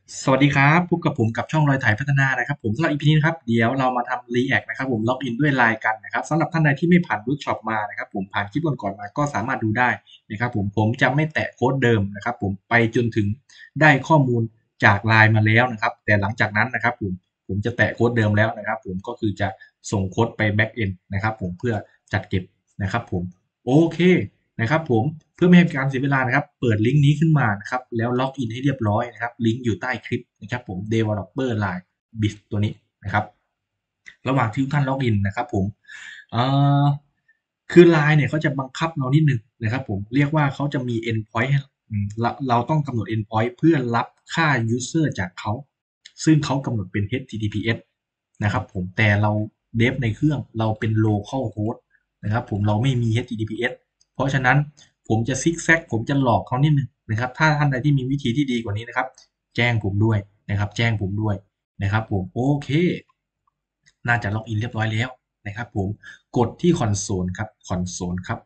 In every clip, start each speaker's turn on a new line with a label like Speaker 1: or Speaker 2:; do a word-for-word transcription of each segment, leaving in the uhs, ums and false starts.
Speaker 1: สวัสดีครับพบกับผมกับช่องรอยถ่ายพัฒนานะครับผมสำหรับ อี พี นี้นะครับเดี๋ยวเรามาทำ React นะครับผมล็อกอินด้วย ไลน์ กันนะครับสำหรับท่านใดที่ไม่ผ่านเวิร์กช็อปมานะครับผมผ่านคลิปก่อนๆมาก็สามารถดูได้นะครับผมผมจะไม่แตะโค้ดเดิมนะครับผมไปจนถึงได้ข้อมูลจาก ไลน์ มาแล้วนะครับแต่หลังจากนั้นนะครับผมผมจะแตะโค้ดเดิมแล้วนะครับผมก็คือจะส่งโค้ดไป แบ็ก เอนด์ นะครับผมเพื่อจัดเก็บนะครับผมโอเคนะครับผมเพื่อไม่ให้เป็นการเสียเวลานะครับเปิดลิงก์นี้ขึ้นมานะครับแล้วล็อกอินให้เรียบร้อยนะครับลิงก์อยู่ใต้คลิปนะครับผม developer ไลน์ บิส ตัวนี้นะครับระหว่างที่ทุกท่านล็อกอินนะครับผมเอ่อคือ ไลน์ เนี่ยเขาจะบังคับเรานิดหนึ่งนะครับผมเรียกว่าเขาจะมี endpoint ให้อืมเราเราต้องกำหนด endpoint เพื่อรับค่า user จากเขาซึ่งเขากำหนดเป็น เอช ที ที พี เอส นะครับผมแต่เราเดฟในเครื่องเราเป็น local host นะครับผมเราไม่มี เอช ที ที พี เอส เพราะฉะนั้นผมจะซิกแซกผมจะหลอกเขานิดนึงนะครับถ้าท่านใดที่มีวิธีที่ดีกว่านี้นะครับแจ้งผมด้วยนะครับแจ้งผมด้วยนะครับผมโอเคน่าจะล็อกอินเรียบร้อยแล้วนะครับผมกดที่คอนโซลครับคอนโซลครับ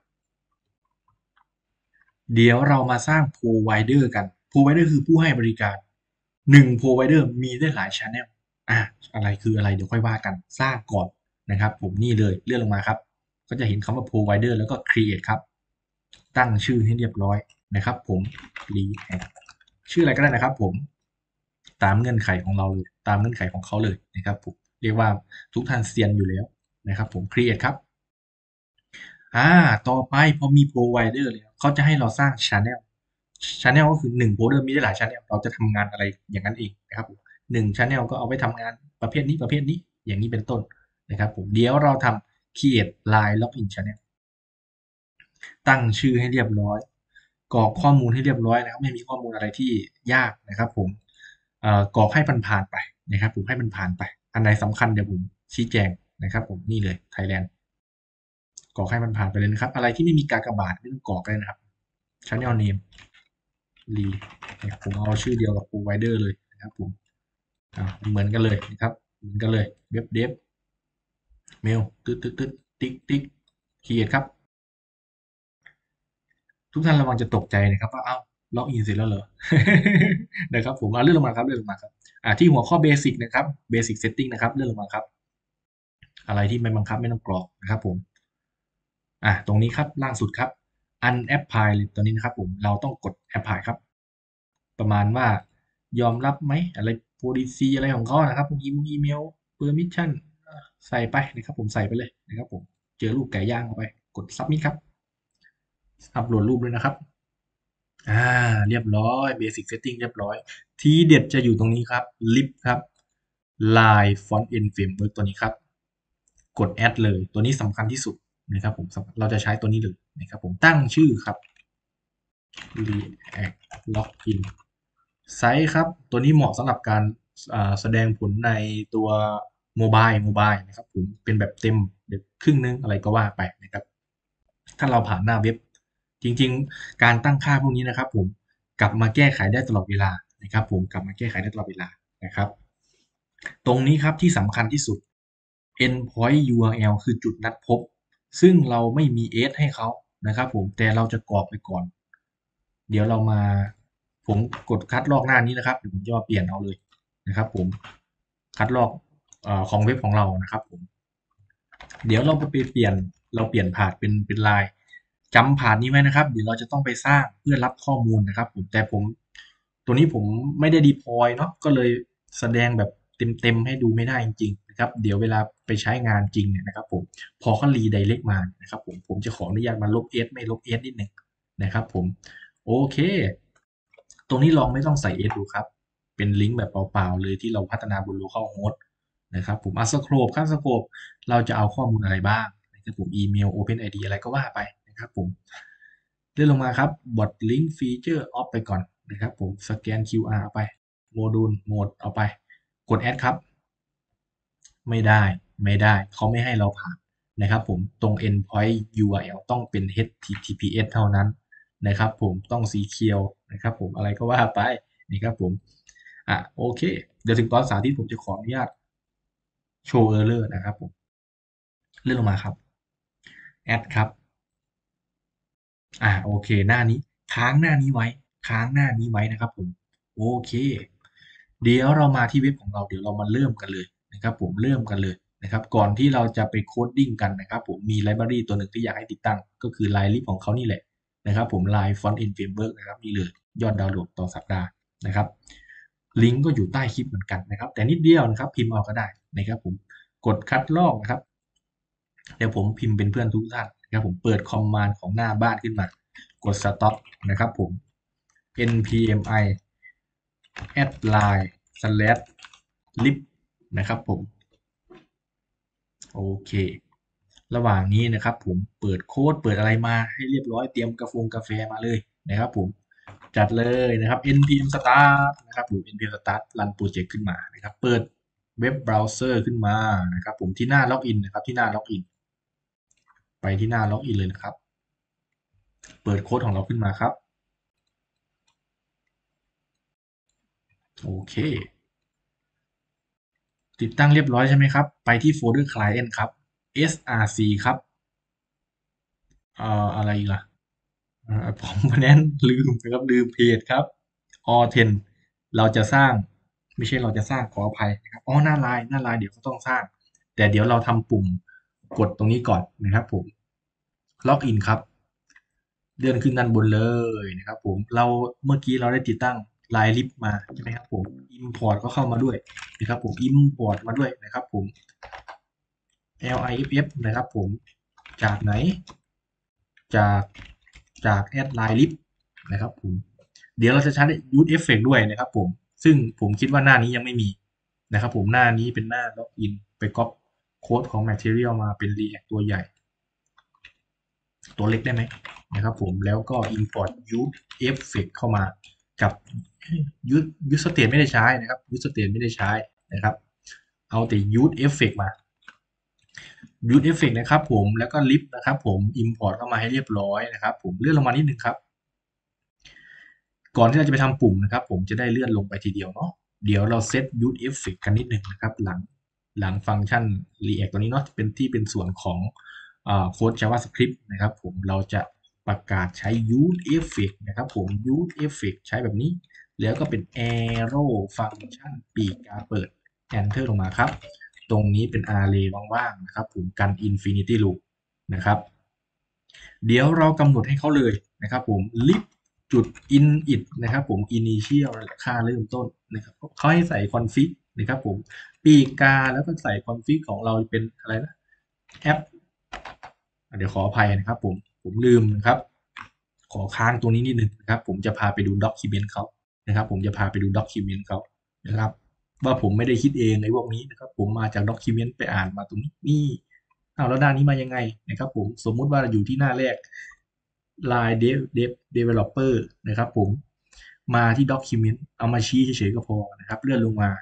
Speaker 1: เดี๋ยวเรามาสร้าง provider กัน provider คือผู้ให้บริการหนึ่ง provider มีได้หลาย channel อ่ะอะไรคืออะไรเดี๋ยวค่อยว่ากันสร้างก่อนนะครับผมนี่เลยเลื่อนลงมาครับก็จะเห็นคำว่า provider แล้วก็ create ครับตั้งชื่อให้เรียบร้อยนะครับผม React ชื่ออะไรก็ได้นะครับผมตามเงื่อนไขของเราเลยตามเงื่อนไขของเขาเลยนะครับผมเรียกว่าทุกท่านเซียนอยู่แล้วนะครับผม create ครับอ่าต่อไปพอมี provider แล้วเขาจะให้เราสร้าง channel channel ก็คือหนึ่ง provider มีได้หลาย channel เราจะทำงานอะไรอย่างนั้นเองนะครับผมหนึ่ง channel ก็เอาไว้ทำงานประเภทนี้ประเภทนี้อย่างนี้เป็นต้นนะครับผมเดี๋ยวเราทำ create ไลน์ login channel ตั้งชื่อให้เรียบร้อยกรอกข้อมูลให้เรียบร้อยนะครับไม่มีข้อมูลอะไรที่ยากนะครับผมเอ่อกรอกให้มันผ่านไปนะครับผมให้มันผ่านไปอันไหนสำคัญเดี๋ยวผมชี้แจงนะครับผมนี่เลย Thailand กรอกให้มันผ่านไปเลยนะครับอะไรที่ไม่มีกากบาทไม่ต้องกรอกเลยนะครับ Channel name รีผมเอาชื่อเดียวกับ provider เลยนะครับผมเหมือนกันเลยนะครับเหมือนกันเลยเว็บเดฟเมลตึ๊ดตึ๊ดตึ๊ดติ๊กติ๊กเขียนครับ ทุกท่านระวังจะตกใจนะครับว่าอ้าวล็อกอินเสร็จแล้วเหรอ นะครับผมเอาเลื่อนลงมาครับเลื่อนลงมาครับอ่าที่หัวข้อเบสิกนะครับเบสิกเซตติ้งนะครับเลื่อนลงมาครับอะไรที่ไม่บังคับไม่ต้องกรอกนะครับผมอ่าตรงนี้ครับล่างสุดครับ unapply เลยตัวนี้นะครับผมเราต้องกด apply ครับประมาณว่ายอมรับไหมอะไร policy อะไรของเขานะครับพวกอีเมลอีเมล permission ใส่ไปนะครับผมใส่ไปเลยนะครับผมเจอรูปไก่ย่างเข้าไปกด submit ครับอัปโหลดรูปเลยนะครับ อ่าเรียบร้อย Basic Setting เรียบร้อยทีเด็ดจะอยู่ตรงนี้ครับ Lib ครับ Line Font End Framework ตัวนี้ครับกด Add เลยตัวนี้สำคัญที่สุดนะครับผมเราจะใช้ตัวนี้เลยนะครับผมตั้งชื่อครับ React Login ไซส์ครับตัวนี้เหมาะสำหรับการแสดงผลในตัวโมบายโมบายนะครับผมเป็นแบบเต็มแบบครึ่งนึงอะไรก็ว่าไปนะครับถ้าเราผ่านหน้าเว็บจริงๆการตั้งค่าพวกนี้นะครับผมกลับมาแก้ไขได้ตลอดเวลานะครับผมกลับมาแก้ไขได้ตลอดเวลานะครับตรงนี้ครับที่สำคัญที่สุด endpoint ยู อาร์ แอล คือจุดนัดพบซึ่งเราไม่มี s ให้เขานะครับผมแต่เราจะกรอกไปก่อนเดี๋ยวเรามาผมกดคัดลอกหน้านี้นะครับเดี๋ยวผมจะมาเปลี่ยนเอาเลยนะครับผมคัดลอกเอ่อของเว็บของเรานะครับผมเดี๋ยวเราไปเปลี่ยนเราเปลี่ยนผ่านเป็นเป็นไลน์จำผ่านนี้ไว้นะครับเดี๋ยวเราจะต้องไปสร้างเพื่อรับข้อมูลนะครับผมแต่ผมตัวนี้ผมไม่ได้ deploy เนาะก็เลยแสดงแบบเต็มๆให้ดูไม่ได้จริงๆนะครับเดี๋ยวเวลาไปใช้งานจริงเนี่ยนะครับผมพอเขา redirect มานะครับผมผมจะขออนุญาตมาลบ s ไม่ลบ s นิดหนึ่งนะครับผมโอเคตรงนี้ลองไม่ต้องใส่ s ดูครับเป็นลิงก์แบบเปล่าๆเลยที่เราพัฒนาบน localhost นะครับผมอ่ะสโคปครับสโคปเราจะเอาข้อมูลอะไรบ้างนะครับผมอีเมล Open ไอ ดี อะไรก็ว่าไปนะครับผมเลื่อนลงมาครับบอทลิงก์ฟีเจอร์ออฟไปก่อนนะครับผมสแกน คิว อาร์ เอาไปโมดูลโหมดเอาไปกดแอดครับไม่ได้ไม่ได้เขาไม่ให้เราผ่านนะครับผมตรง endpoint ยู อาร์ แอล ต้องเป็น เอช ที ที พี เอส เท่านั้นนะครับผมต้องสีเขียวนะครับผมอะไรก็ว่าไปนะครับผมอ่ะโอเคเดี๋ยวถึงตอนสาธิตผมจะขออนุญาตโชว์เออร์เลอร์นะครับผม เลื่อนลงมาครับแอดครับอ่าโอเคหน้านี้ค้างหน้านี้ไว้ค้างหน้านี้ไว้นะครับผมโอเคเดี๋ยวเรามาที่เว็บของเราเดี๋ยวเรามาเริ่มกันเลยนะครับผมเริ่มกันเลยนะครับก่อนที่เราจะไปโคดดิ้งกันนะครับผมมีไลบรารีตัวหนึ่งที่อยากให้ติดตั้งก็คือ Line Lib ของเขานี่แหละนะครับผม Line Front End Framework นะครับนี่เลยยอดดาวน์โหลดต่อสัปดาห์นะครับลิงก์ก็อยู่ใต้คลิปเหมือนกันนะครับแต่นิดเดียวนะครับพิมพ์เอาก็ได้นะครับผมกดคัดลอกนะครับเดี๋ยวผมพิมพ์เป็นเพื่อนทุกท่านนะครับผมเปิดคอมมานด์ของหน้าบ้านขึ้นมากด stop นะครับผม npmi add line slash lib นะครับผมโอเคระหว่างนี้นะครับผมเปิดโค้ดเปิดอะไรมาให้เรียบร้อยเตรียมกาแฟกาแฟมาเลยนะครับผมจัดเลยนะครับ npm start นะครับผม npm start รันโปรเจกต์ขึ้นมานะครับเปิดเว็บเบราว์เซอร์ขึ้นมานะครับผมที่หน้าล็อกอินนะครับที่หน้าล็อกอินไปที่หน้าล็อกอินเลยนะครับเปิดโค้ดของเราขึ้นมาครับโอเคติดตั้งเรียบร้อยใช่ไหมครับไปที่โฟลเดอร์ client ครับ src ครับเอ่ออะไรอีกล่ะ อ่าผมวันนั้นลืมนะครับลืมเพจครับ ออ เท็น เราจะสร้างไม่ใช่เราจะสร้างขออภัยนะครับอ๋อหน้าไลน์หน้าไลน์เดี๋ยวก็ต้องสร้างแต่เดี๋ยวเราทำปุ่มกดตรงนี้ก่อนนะครับผมล็อกอินครับเลื่อนขึ้นด้านบนเลยนะครับผมเราเมื่อกี้เราได้ติดตั้งไลน์ลิฟมาใช่ไหมครับผม Import ก็เข้ามาด้วยนะครับผม Import มาด้วยนะครับผม ลิฟ นะครับผมจากไหนจากจากแอดไลน์ลิฟนะครับผมเดี๋ยวเราจะใช้ยูทเอฟเฟกด้วยนะครับผมซึ่งผมคิดว่าหน้านี้ยังไม่มีนะครับผมหน้านี้เป็นหน้าล็อกอินไปก๊อปโค้ดของ Material มาเป็น React ตัวใหญ่ตัวเล็กได้ไหมนะครับผมแล้วก็ import use effect เข้ามากับ use use state ไม่ได้ใช้นะครับ use state ไม่ได้ใช้นะครับเอาแต่ use effect มา use effect นะครับผมแล้วก็ lib นะครับผม import เข้ามาให้เรียบร้อยนะครับผมเลื่อนลงมานิดนึงครับก่อนที่เราจะไปทำปุ่มนะครับผมจะได้เลื่อนลงไปทีเดียวเนาะเดี๋ยวเราเซต use effect กันนิดนึงนะครับหลังหลังฟังก์ชัน react ตัวนี้เนาะเป็นที่เป็นส่วนของโค้ด JavaScript นะครับผมเราจะประกาศใช้ use effect นะครับผม use effect ใช้แบบนี้แล้วก็เป็น arrow ฟังก์ชันปีกกาเปิด enter ลงมาครับตรงนี้เป็น array ว่างๆนะครับผมกัน infinity loop นะครับเดี๋ยวเรากำหนดให้เขาเลยนะครับผม lib จุด init นะครับผม initial ค่าเริ่มต้นนะครับเขาให้ใส่ config นะครับผมปีกกาแล้วก็ใส่ config ของเราเป็นอะไรนะแอปเดี๋ยวขออภัยนะครับผมผมลืมนะครับขอค้างตรงนี้นิดนึงนะครับผมจะพาไปดู document เขานะครับผมจะพาไปดู document เขานะครับว่าผมไม่ได้คิดเองในพวกนี้นะครับผมมาจาก document ไปอ่านมาตรงนี้นี่เอาแล้วด้านนี้มายังไงนะครับผมสมมุติว่าอยู่ที่หน้าแรก Line Dev Dev Developer นะครับผมมาที่ Document เอามาชี้เฉยๆก็พอนะครับเลื่อนลงมา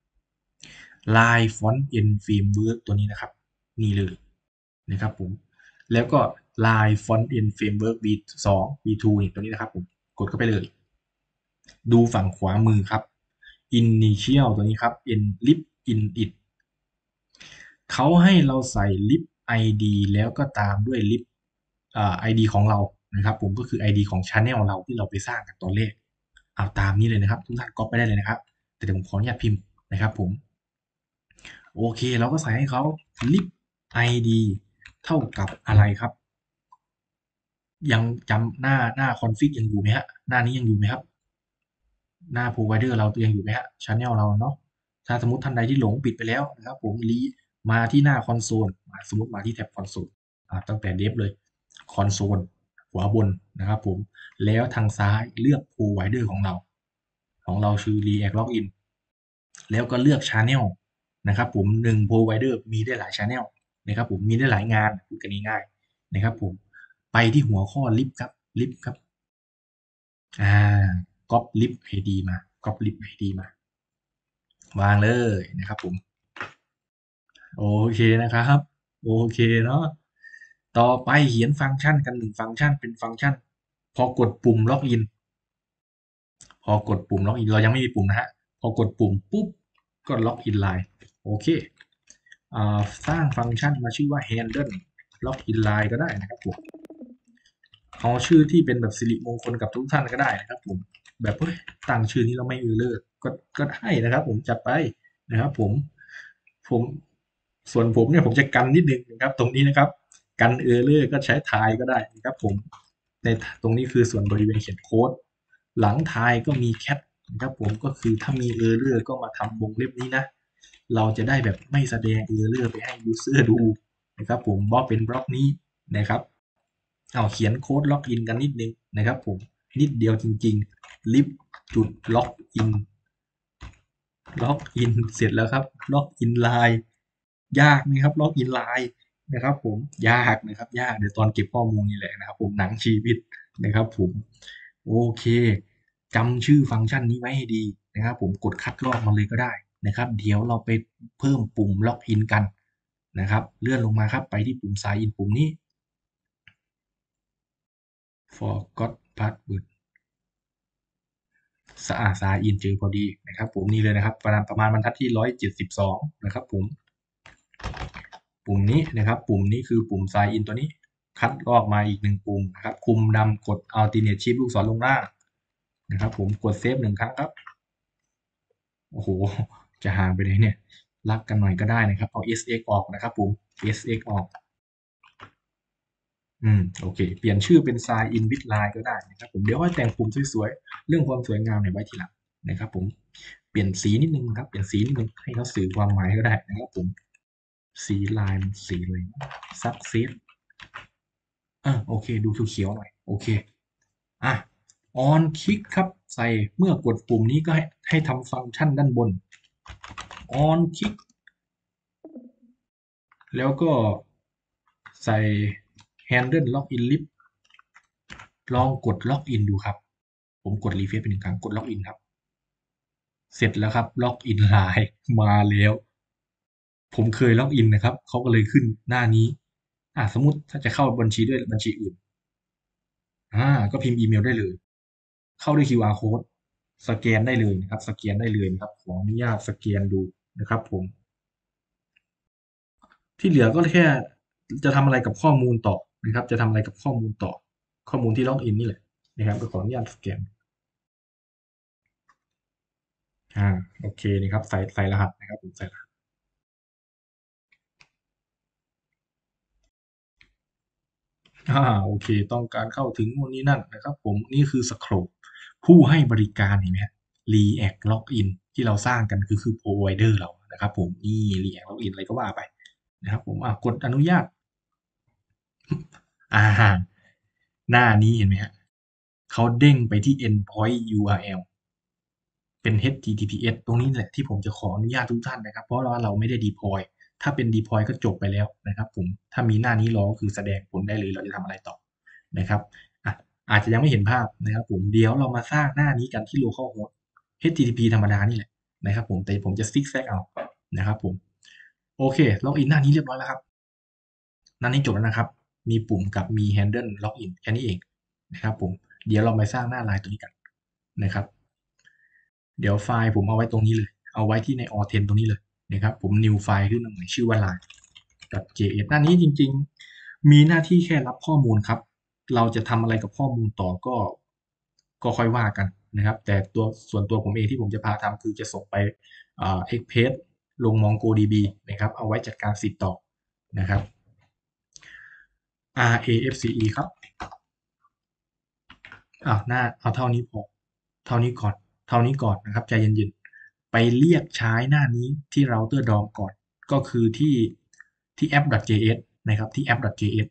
Speaker 1: Line Front End Framework ตัวนี้นะครับนี่เลยนะครับผมแล้วก็ Line Front End Framework บี ทู บี ทู นี่ตัวนี้นะครับผมกดเข้าไปเลยดูฝั่งขวามือครับ Initial ตัวนี้ครับ n lib init เขาให้เราใส่ lib ไอ ดี แล้วก็ตามด้วย lib อ่า ไอ ดี ของเรานะครับผมก็คือ ไอ ดี ของ Channel เราที่เราไปสร้างกันตอนแรกเอาตามนี้เลยนะครับทุกท่านก๊อปไปได้เลยนะครับแต่เดี๋ยวผมขออนุญาตพิมพ์นะครับผมโอเคเราก็ใส่ให้เขา lib ไอ ดี เท่ากับอะไรครับยังจำหน้าหน้า config ยังอยู่ไหมฮะหน้านี้ยังอยู่ไหมครับหน้า provider เรายังอยู่ไหมฮะ channel เราเนาะถ้าสมมติท่านใดที่หลงปิดไปแล้วนะครับผมรีมาที่หน้าคอนโซลสมมติมาที่แท็บคอนโซลตั้งแต่เดฟเลยคอนโซลขวาบนนะครับผมแล้วทางซ้ายเลือก provider ของเราของเราชื่อ React Login แล้วก็เลือก channel นะครับผมหนึ่ง provider มีได้หลาย channel นะครับผมมีได้หลายงานพูดกันง่ายๆนะครับผมไปที่หัวข้อ lib ครับ lib ครับอ่า copy lib ไอ ดี มา copy lib ไอ ดี มาวางเลยนะครับผมโอเคนะครับโอเคเนาะต่อไปเขียนฟังก์ชันกันหนึ่งฟังก์ชันเป็นฟังก์ชันพอกดปุ่มล็อกอินพอกดปุ่มล็อกอินเรายังไม่มีปุ่มนะฮะพอกดปุ่มปุ๊บก็ล็อกอินไลน์โอเคอ่าสร้างฟังก์ชันมาชื่อว่า handle ล็อกอินไลน์ก็ได้นะครับผมเอาชื่อที่เป็นแบบสิริมงคลกับทุกท่านก็ได้นะครับผมแบบเฮ้ยตั้งชื่อนี้เราไม่เออเลอร์ก็ก็ได้นะครับผมจัดไปนะครับผมผมส่วนผมเนี่ยผมจะกันนิดนึงนะครับตรงนี้นะครับกันเออร์เลอร์ก็ใช้ทายก็ได้นะครับผมในตรงนี้คือส่วนบริเวณเขียนโค้ดหลังทายก็มีแคทนะครับผมก็คือถ้ามีเออร์เลอร์ก็มาทำวงเล็บนี้นะเราจะได้แบบไม่แสดงเออร์เลอร์ไปให้ยูเซอร์ดูนะครับผมบล็อกเป็นบล็อกนี้นะครับ เอาเขียนโค้ดล็อกอินกันนิดนึงนะครับผมนิดเดียวจริงๆลิฟจุดล็อกอินล็อกอินเสร็จแล้วครับล็อกอินไลน์ยากไหมครับล็อกอินไลน์นะครับผมยากนะครับยากเดี๋ยวตอนเก็บข้อมูลนี่แหละนะครับผมหนังชีวิตนะครับผมโอเคจำชื่อฟังก์ชันนี้ไว้ให้ดีนะครับผมกดคัดลอกมาเลยก็ได้นะครับเดี๋ยวเราไปเพิ่มปุ่มล็อกอินกันนะครับเลื่อนลงมาครับไปที่ปุ่ม Sign in ปุ่มนี้ forgot password สะอาดซาอินเจอพอดีนะครับผมนี่เลยนะครับประมาณประมาณบรรทัดที่ร้อยเจ็ดสิบสองนะครับผมปุ่มนี้นะครับปุ่มนี้คือปุ่ม sign in ตัวนี้คัดลอกมาอีกหนึ่งปุ่มนะครับคุมดำกด alternate shift ลูกศรลงล่างนะครับผมกดเซฟหนึ่งครั้งครับโอ้โหจะห่างไปเลยเนี่ยรักกันหน่อยก็ได้นะครับเอา เอส เอ็กซ์ ออกนะครับผม เอส เอ็กซ์ ออกอืมโอเคเปลี่ยนชื่อเป็น sign in with line ก็ได้นะครับผมเดี๋ยวค่อยแต่งปุ่มสวยๆเรื่องความสวยงามเนี่ยไว้ทีหลังนะครับผมเปลี่ยนสีนิดนึงครับเปลี่ยนสีนิดนึงให้เขาสื่อความหมายก็ได้นะครับผมสีลายมันสีอะไรซักเซสอ่ะโอเคดูเขียวๆหน่อยโอเคอ่ะ on click ครับใส่เมื่อกดปุ่มนี้ก็ให้ให้ทำฟังก์ชันด้านบน on click แล้วก็ใส่ handle login list ลองกดล็อกอินดูครับผมกดรีเฟรชไปหนึ่งครั้งกดล็อกอินครับเสร็จแล้วครับล็อกอินไลน์มาแล้วผมเคยล็อกอินนะครับเขาก็เลยขึ้นหน้านี้อ่าสมมติถ้าจะเข้าบัญชีด้วยบัญชีอื่นอ่าก็พิมพ์อีเมลได้เลยเข้าด้วย คิว อาร์ code สแกนได้เลยนะครับสแกนได้เลยนะครับขออนุญาตสแกนดูนะครับผมที่เหลือก็แค่จะทำอะไรกับข้อมูลต่อนะครับจะทำอะไรกับข้อมูลต่อข้อมูลที่ล็อกอินนี่แหละนะครับก็ขออนุญาตสแกน อ่าโอเคนี่ครับใส่ใส่รหัสนะครับผมใส่รหัสอ่าโอเคต้องการเข้าถึงนู่นนี่นั่นนะครับผมนี่คือสโคปผู้ให้บริการเห็นไหมฮะ React Login ที่เราสร้างกันคือคือ provider เรานะครับผมนี่ React Login อะไรก็ว่าไปนะครับผมอ่ากดอนุญาตอ่าหน้านี้เห็นไหมฮะเขาเด้งไปที่ endpoint ยู อาร์ แอล เป็น เอช ที ที พี เอส ตรงนี้แหละที่ผมจะขออนุญาตทุกท่านนะครับเพราะว่าเราไม่ได้ deploy ถ้าเป็น deploy ก็จบไปแล้วนะครับผมถ้ามีหน้านี้รอก็คือแสดงผลได้เลยเราจะทำอะไรต่อนะครับอ่ะอาจจะยังไม่เห็นภาพนะครับผมเดี๋ยวเรามาสร้างหน้านี้กันที่ localhost เอช ที ที พี ธรรมดานี่แหละนะครับผมแต่ผมจะ zigzag เอานะครับผมโอเคล็อกอินหน้านี้เรียบร้อยแล้วครับหน้านี้จบแล้วนะครับมีปุ่มกับมี handle login แค่นี้เองนะครับผมเดี๋ยวเราไปสร้างหน้าไลน์ตัวนี้กันนะครับ เดี๋ยวไฟล์ผมเอาไว้ตรงนี้เลย เอาไว้ที่ใน ออ เทน ตรงนี้เลยนะครับผม new ไฟล์ขึ้นมาใหม่ชื่อว่า line .js หน้านี้จริงๆมีหน้าที่แค่รับข้อมูลครับ เราจะทำอะไรกับข้อมูลต่อก็ก็ค่อยว่ากันนะครับ แต่ตัวส่วนตัวผมเองที่ผมจะพาทำคือจะส่งไปเอ็กเพสลง MongoDB นะครับเอาไว้จัดการสิทธิ์ต่อนะครับ rafe ครับอ่าหน้าเอาเท่านี้พอเท่านี้ก่อนเท่านี้ก่อนนะครับใจเย็นๆไปเรียกใช้หน้านี้ที่เราเตอร์ดอมก่อนก็คือที่ที่ app.js นะครับที่ app.js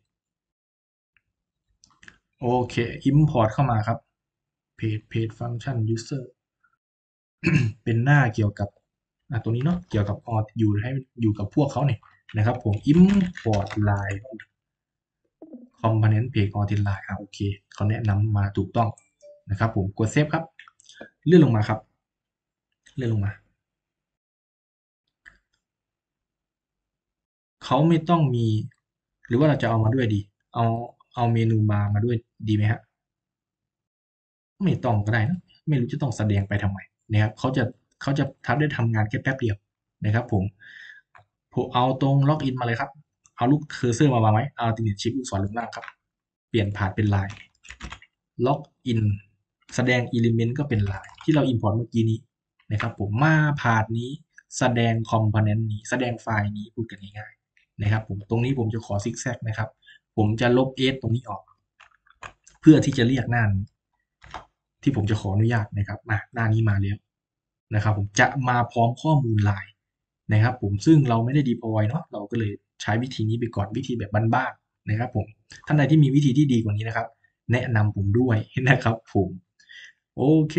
Speaker 1: โอเค import เข้ามาครับ page page function user เป็นหน้าเกี่ยวกับอ่ะตัวนี้เนาะเกี่ยวกับอออยู่ให้อยู่กับพวกเขาเนี่ยนะครับผม import line component page on line อ่ะโอเคเขาแนะนำมาถูกต้องนะครับผมกดเซฟครับเลื่อนลงมาครับเลื่อนลงมา เขาไม่ต้องมีหรือว่าเราจะเอามาด้วยดีเอาเอาเมนูบาร์มาด้วยดีไหมฮะไม่ต้องก็ได้นะไม่รู้จะต้องแสดงไปทำไมนะครับเขาจะเขาจะทำได้ทำงานแค่แป๊บเดียวนะครับผมผมเอาตรงล็อกอินมาเลยครับเอาลูกเคอร์เซอร์มาวางไว้เอาติดชิปลูกศรลงล่างครับเปลี่ยนผ่านเป็นไลน์ล็อกอินแสดง element ก็เป็นลายที่เรา import เมื่อกี้นี้นะครับผมมาพาธนี้แสดง component นี้แสดงไฟล์นี้พูดกันง่ายๆนะครับผมตรงนี้ผมจะขอซิกแซกนะครับผมจะลบ s ตรงนี้ออกเพื่อที่จะเรียกหน้านี้ที่ผมจะขออนุญาตนะครับมาหน้านี้มาแล้วนะครับผมจะมาพร้อมข้อมูลลายนะครับผมซึ่งเราไม่ได้ deploy เนาะเราก็เลยใช้วิธีนี้ไปก่อนวิธีแบบบ้านๆนะครับผมท่านใดที่มีวิธีที่ดีกว่านี้นะครับแนะนำผมด้วยนะครับผมโอเค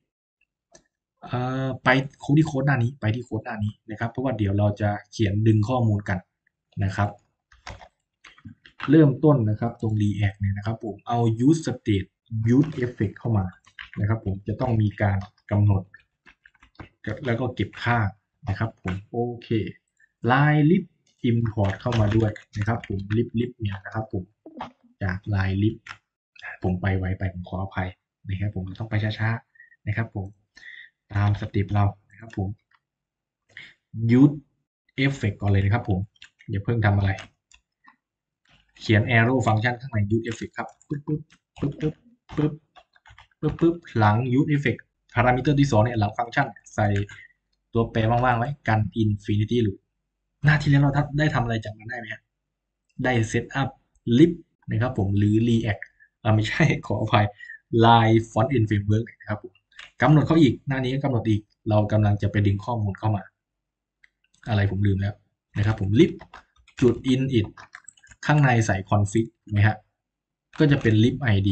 Speaker 1: ไปโค้ดที่โค้ดหน้านี้ไปที่โค้ดหน้านี้นะครับเพราะว่าเดี๋ยวเราจะเขียนดึงข้อมูลกันนะครับเริ่มต้นนะครับตรง React เนี่ยนะครับผมเอา use state use effect เข้ามานะครับผมจะต้องมีการกำหนดแล้วก็เก็บค่านะครับผมโอเค line lib import เข้ามาด้วยนะครับผม lib lib เนี่ยนะครับผมจาก line lib ผมไปไวไปผมขออภัยนะครับผมต้องไปช้าๆนะครับผมตามสเต็ปเรานะครับผม use effect ก่อนเลยนะครับผมอย่าเพิ่งทำอะไรเขียน arrow function ข้างใน use effect ครับปึ๊บปึ๊บปึ๊บปึ๊บปึ๊บปึ๊บปึ๊บหลัง use effect พารามิเตอร์ที่สองเนี่ยหลังฟังก์ชันใส่ตัวแปรว่างๆไว้กัน infinity loop หน้าที่แล้วเราได้ทำอะไรจำกันได้ไหมฮะได้ set up lib นะครับผมหรือ react อ่าไม่ใช่ขออภัย line front end framework นะครับผมกำหนดเขาอีกหน้านี้กำหนดอีกเรากำลังจะไปดึงข้อมูลเข้ามาอะไรผมลืมแล้วนะครับผม lib จุด init ข้างในใส่ config ไหมฮะก็จะเป็น lib id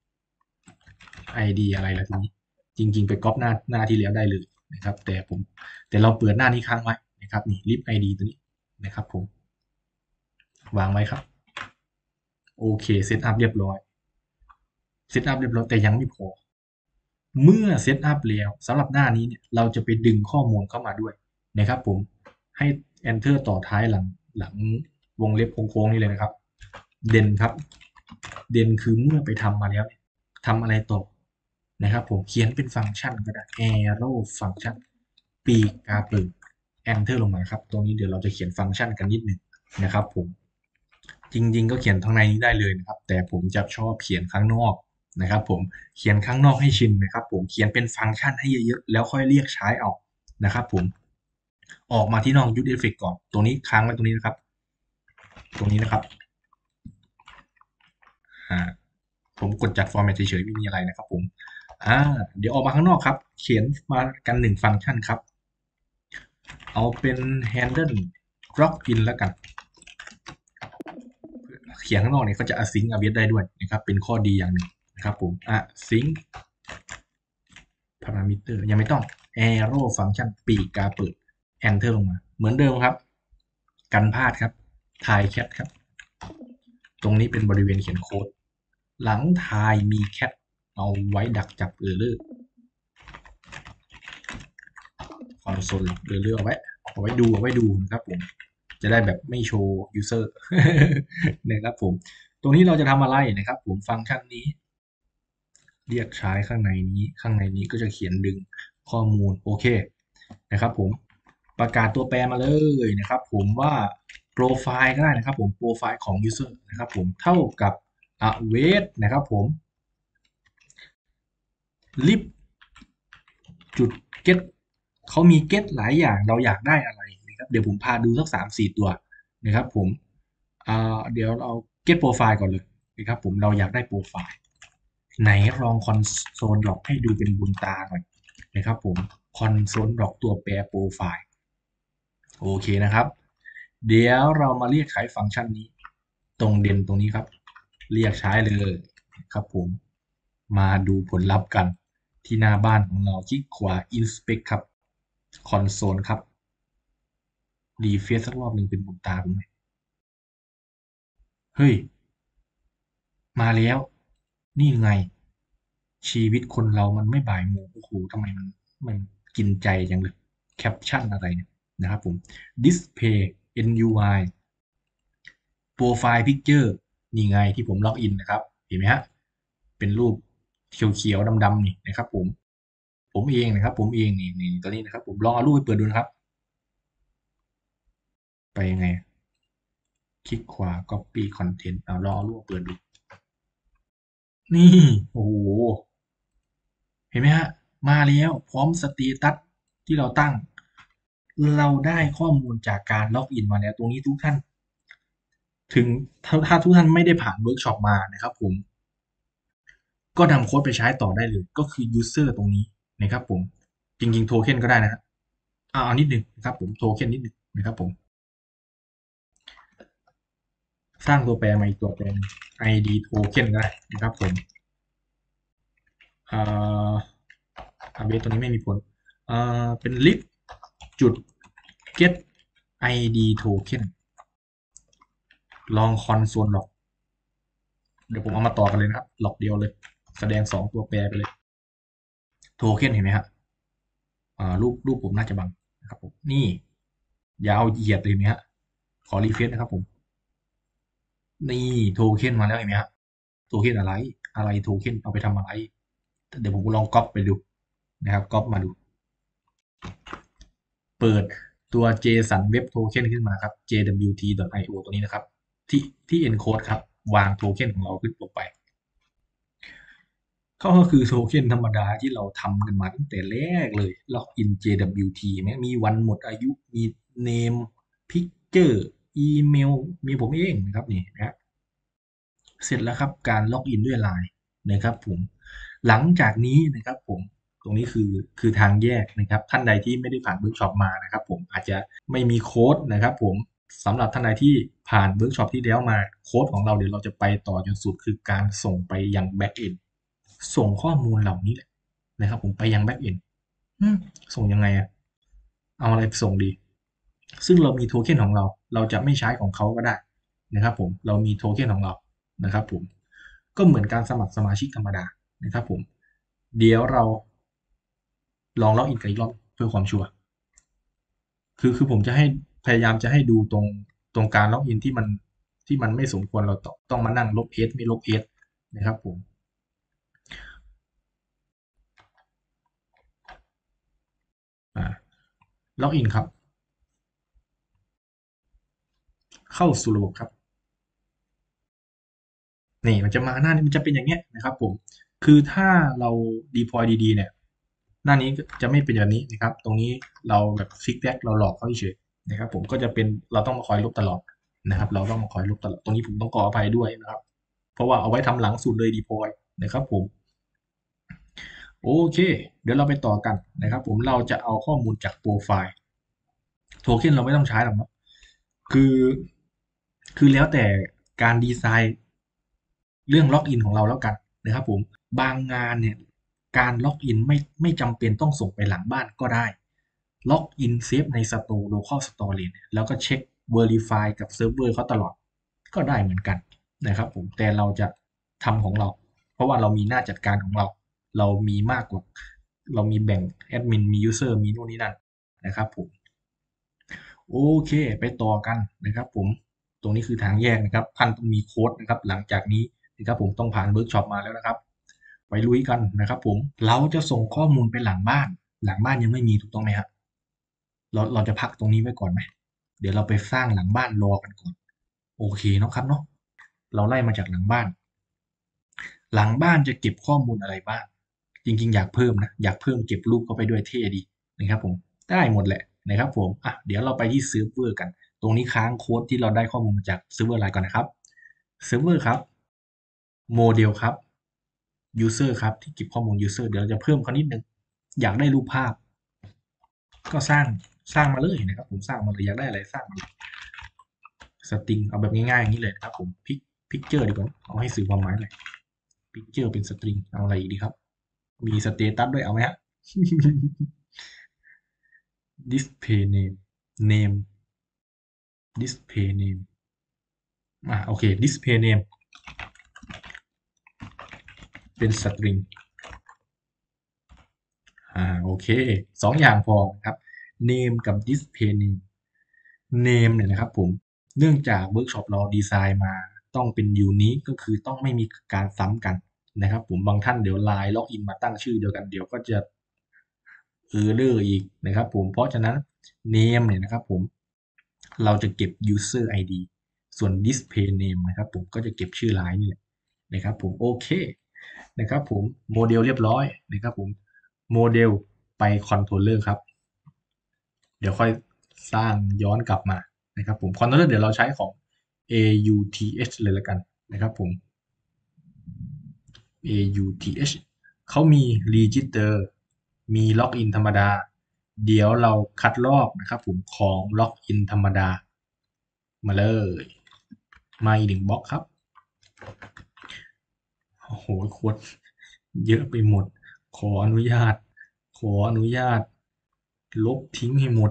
Speaker 1: id อะไรล่ะทีนี้จริงๆไปก๊อปหน้าหน้าที่แล้วได้เลยนะครับแต่ผมแต่เราเปิดหน้านี้ค้างไว้นะครับนี่ lib id ตัวนี้นะครับผมวางไว้ครับโอเคเซตอัพเรียบร้อยเซตอัพเรียบร้อยแต่ยังไม่พอเมื่อเซตอัพแล้วสำหรับหน้านี้เนี่ยเราจะไปดึงข้อมูลเข้ามาด้วยนะครับผมให้ enter ต่อท้ายหลังหลังวงเล็บโค้งๆนี่เลยนะครับเด่นครับเด่นคือเมื่อไปทำมาแล้วทำอะไรต่อนะครับผมเขียนเป็นฟังก์ชันก็ได้ arrow ฟังก์ชันปีกกาเปิด enter ลงมาครับตรงนี้เดี๋ยวเราจะเขียนฟังก์ชันกันนิดหนึ่งนะครับผมจริงๆก็เขียนข้างในนี้ได้เลยนะครับแต่ผมจะชอบเขียนข้างนอกนะครับผมเขียนข้างนอกให้ชินนะครับผมเขียนเป็นฟังก์ชันให้เยอะๆแล้วค่อยเรียกใช้เอานะครับผมออกมาที่นอก use effect ก่อนตรงนี้ค้างไว้ตรงนี้นะครับตรงนี้นะครับอ่าผมกดจัด format เฉยๆไม่มีอะไรนะครับผมอ่าเดี๋ยวออกมาข้างนอกครับเขียนมากันหนึ่งฟังก์ชันครับเอาเป็น handle drop in แล้วกันเขียนข้างนอกเนี่ยก็จะ async await ได้ด้วยนะครับเป็นข้อดีอย่างหนึ่งนะครับผม async parameter ยังไม่ต้อง arrow function ปีกกาเปิด enter ลงมาเหมือนเดิมครับกันพลาดครับทายแคทครับตรงนี้เป็นบริเวณเขียนโค้ดหลังทายมีแคทเอาไว้ดักจับเออร์เลอร์คอนโซลเออร์เลอร์เอาไว้เอาไว้ดูเอาไว้ดูนะครับผมจะได้แบบไม่โชว์ user นะครับผมตรงนี้เราจะทำอะไรนะครับผมฟังก์ชันนี้เรียกใช้ข้างในนี้ข้างในนี้ก็จะเขียนดึงข้อมูลโอเคนะครับผมประกาศตัวแปรมาเลยนะครับผมว่าโปรไฟล์ก็ได้นะครับผมโปรไฟล์ของ user นะครับผมเท่ากับ await นะครับผม lib จุด get เขามี get หลายอย่างเราอยากได้อะไรนะครับเดี๋ยวผมพาดูสักสามสี่ตัวนะครับผมเดี๋ยวเรา get profile ก่อนเลยนะครับผมเราอยากได้โปรไฟล์ไหนลองคอนโซลล็อกให้ดูเป็นบุญตาหน่อยนะครับผมคอนโซลล็อกตัวแปรโปรไฟล์โอเคนะครับเดี๋ยวเรามาเรียกใช้ฟังก์ชันนี้ตรงเด่นตรงนี้ครับเรียกใช้เลยครับผมมาดูผลลัพธ์กันที่หน้าบ้านของเราคลิกขวา inspect ครับคอนโซลครับรีเฟซสักรอบหนึ่งเป็นบุญตาผมไหมเฮ้ยมาแล้วนี่ไงชีวิตคนเรามันไม่บ่ายโมงโอ้โหทำไมมันมันกินใจจังเลยแคปชั่นอะไรเนี่ยนะครับผม display เอ็น ยู ไอ profile picture นี่ไงที่ผมล็อกอินนะครับเห็นไหมฮะเป็นรูปเขียวๆดำๆนี่นะครับผมผมเองนะครับผมเองนี่นี่ตัวนี้นะครับผมลองเอารูปไปเปิดดูนะครับไปยังไงคลิกขวา copy content เอาลองเอารูปเปิดดูนี่โอ้โหเห็นไหมฮะมาแล้วพร้อมสเตตัสที่เราตั้งเราได้ข้อมูลจากการล็อกอินมาแล้วตรงนี้ทุกท่านถึงถ้าถ้าทุกท่านไม่ได้ผ่านเวิร์กช็อปมานะครับผมก็นำโค้ดไปใช้ต่อได้เลยก็คือ user ตรงนี้นะครับผมจริงๆโทเค็นก็ได้นะฮะเอาเอานิดหนึ่งนะครับผมโทเค็นนิดหนึ่งนะครับผมสร้างตัวแปรมาอีกตัวแปร ไอ ดี token ก็ได้นะครับผมอ่าอาเบสตัวนี้ไม่มีผลอ่าเป็น list จุด get ไอ ดี token ลองคอนโซลหลอกเดี๋ยวผมเอามาต่อกันเลยนะครับหลอกเดียวเลยแสดงสองตัวแปรไปเลยโทเค็นเห็นไหมฮะอ่ารูปรูปผมน่าจะบังนะครับผมนี่ยาวเหยียดเลยเห็นไหมฮะขอรีเฟรชนะครับผมนี่โทเค็นมาแล้วเห็นไหมฮะโทเค็นอะไรอะไรโทเค็นเอาไปทำอะไรเดี๋ยวผมลองก๊อปไปดูนะครับก๊อปมาดูเปิดตัว JSON Web Token ขึ้นมาครับ เจ ดับเบิลยู ที ดอท ไอ โอ ตัวนี้นะครับที่ที่ encode ครับวางโทเค็นของเราขึ้นลงไป ก็คือโทเค็นธรรมดาที่เราทำกันมาตั้งแต่แรกเลยล็อกอิน เจ ดับเบิลยู ที ไหมมีวันหมดอายุมี name picture อีเมลมีผมเองนะครับนี่นะเสร็จแล้วครับการล็อกอินด้วยไลน์นะครับผมหลังจากนี้นะครับผมตรงนี้คือคือทางแยกนะครับท่านใดที่ไม่ได้ผ่านเวิร์กช็อปมานะครับผมอาจจะไม่มีโค้ดนะครับผมสำหรับท่านใดที่ผ่านเวิร์กช็อปที่แล้วมาโค้ดของเราเดี๋ยวเราจะไปต่อจนสุดคือการส่งไปยังแบ็กเอน ส่งข้อมูลเหล่านี้แหละนะครับผมไปยังแบ็กเอนส่งยังไงอะเอาอะไรส่งดีซึ่งเรามีโทเค็นของเราเราจะไม่ใช้ของเขาก็ได้นะครับผมเรามีโทเค็นของเรานะครับผมก็เหมือนการสมัครสมาชิกธรรมดานะครับผมเดี๋ยวเราลองล็อกอินกันอีกรอบเพื่อความชัวร์คือคือผมจะให้พยายามจะให้ดูตรงตรงการล็อกอินที่มันที่มันไม่สมควรเราต้องต้องมานั่งลบเอสไม่ลบเอสนะครับผมอ่าล็อกอินครับ เข้าสู่ระบบครับนี่มันจะมาหน้านี้มันจะเป็นอย่างเงี้ยนะครับผมคือถ้าเรา deploy ดีๆเนี่ยหน้านี้จะไม่เป็นแบบนี้นะครับตรงนี้เราแบบฟิกแบ็กเราหลอกเขาเฉยๆนะครับผมก็จะเป็นเราต้องมาคอยลบตลอดนะครับเราต้องมาคอยลบตลอดตรงนี้ผมต้องขออภัยด้วยนะครับเพราะว่าเอาไว้ทำหลังสุดเลย deploy นะครับผมโอเคเดี๋ยวเราไปต่อกันนะครับผมเราจะเอาข้อมูลจากโปรไฟล์โทเค็นเราไม่ต้องใช้หรอกเนาะคือคือแล้วแต่การดีไซน์ เรื่องล็อกอินของเราแล้วกันนะครับผมบางงานเนี่ยการล็อกอินไม่ไม่จำเป็นต้องส่งไปหลังบ้านก็ได้ล็อกอินเซฟใน Store Local Storage แล้วก็เช็ค Verify กับเซิร์ฟเวอร์เขาตลอดก็ได้เหมือนกันนะครับผมแต่เราจะทำของเราเพราะว่าเรามีหน้าจัดการของเราเรามีมากกว่าเรามีแบ่งแอดมินมียูเซอร์มีนู่นนี่นั่นนะครับผม โอเคไปต่อกันนะครับผมตรงนี้คือทางแยกนะครับท่านต้องมีโค้ดนะครับหลังจากนี้นะครับผมต้องผ่านเวิร์กช็อปมาแล้วนะครับไปลุยกันนะครับผมเราจะส่งข้อมูลไปหลังบ้านหลังบ้านยังไม่มีถูกต้องไหมครับเราเราจะพักตรงนี้ไว้ก่อนไหมเดี๋ยวเราไปสร้างหลังบ้านรอกันก่อนโอเคเนาะครับเนาะเราไล่มาจากหลังบ้านหลังบ้านจะเก็บข้อมูลอะไรบ้างจริงๆอยากเพิ่มนะอยากเพิ่มเก็บรูปเข้าไปด้วยเท่ดีนะครับผมได้หมดแหละนะครับผมอ่ะเดี๋ยวเราไปที่เซิร์ฟเวอร์กันตรงนี้ค้างโค้ดที่เราได้ข้อมูลมาจากเซิร์ฟเวอร์อะไรก่อนนะครับเซิร์ฟเวอร์ครับโมเดลครับยูเซอร์ครับที่เก็บข้อมูลยูเซอร์เดี๋ยวเราจะเพิ่มเขานิดนึงอยากได้รูปภาพก็สร้างสร้างมาเลยนะครับผมสร้างมาเลยอยากได้อะไรสร้างมาเลยสตริงเอาแบบง่ายๆอย่างนี้เลยนะครับผมพิกพิกเจอร์ดีกว่าเอาให้สื่อความหมายหน่อยพิกเจอร์เป็นสตริงเอาอะไรอีกดีครับ มีสเตตัสด้วยเอาไหมฮะ display name name display name อ่าโอเค display name เป็นสตริงอ่าโอเคสองอย่างพอครับ name กับ display name name เนี่ยนะครับผมเนื่องจากเวิร์กช็อปเราดีไซน์มาต้องเป็น unique ก็คือต้องไม่มีการซ้ำกันนะครับผมบางท่านเดี๋ยวไลน์ล็อกอินมาตั้งชื่อเดียวกันเดี๋ยวก็จะ Error อีกนะครับผมเพราะฉะนั้น name เนี่ยนะครับผมเราจะเก็บ user ไอ ดี ส่วน display name นะครับผมก็จะเก็บชื่อไลน์นี่แหละนะครับผมโอเคนะครับผมโมเดลเรียบร้อยนะครับผมโมเดลไปคอนโทรลเลอร์ครับเดี๋ยวค่อยสร้างย้อนกลับมานะครับผมคอนโทรลเลอร์เดี๋ยวเราใช้ของ เอ ยู ที เอช เลยละกันนะครับผม เอ ยู ที เอช เขามี register มี login ธรรมดาเดี๋ยวเราคัดลอกนะครับผมของ login ธรรมดามาเลยมาอีกหนึ่งบล็อกครับโอ้โหโคตรเยอะไปหมดขออนุญาตขออนุญาตลบทิ้งให้หมด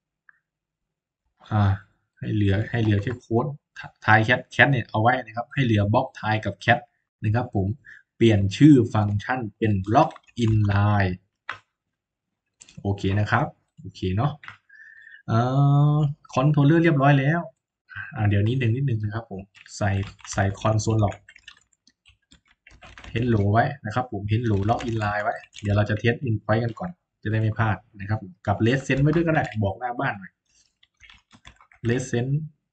Speaker 1: อ่าให้เหลือให้เหลือแค่โค้ดทายแคทแคทเนี่ยเอาไว้นะครับให้เหลือบล็อกทายกับแคทนะครับผมเปลี่ยนชื่อฟังก์ชันเป็นบล็อกอินไลน์โอเคนะครับโอเคเนาะเอ่อคอนโทรลเลอร์เรียบร้อยแล้วอ่าเดี๋ยวนิดหนึ่งนิดหนึ่งนะครับผมใส่ใส่คอนโซลล็อกเฮลโหลไว้นะครับผมเฮลโหลล็อกอินไลน์ไว้เดี๋ยวเราจะเทสอินไฟกันก่อนจะได้ไม่พลาดนะครับกับเลสเซนไว้ด้วยก็ได้บอกหน้าบ้านหน่อยเลสเซน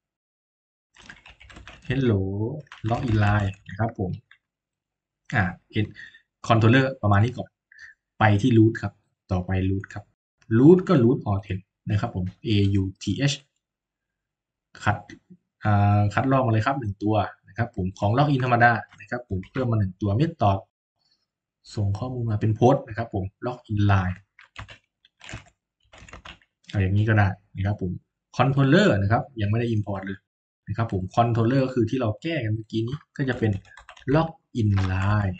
Speaker 1: Hello Login Line นะครับผมอ่าคอนโทรลเลอร์ประมาณนี้ก่อนไปที่ root ครับต่อไป root ครับ root ก็ root auth นะครับผม a u t h คัดอ่าคัดลอกมาเลยครับหนึ่งตัวนะครับผมของ login ธรรมดานะครับผมเพิ่มมาหนึ่งตัว method ส่งข้อมูลมาเป็นโพสต์นะครับผม login line เอาอย่างนี้ก็ได้นะครับผม controller นะครับยังไม่ได้ import เลยนะครับผม controller ก็คือที่เราแก้กันเมื่อกี้นี้ก็จะเป็น login line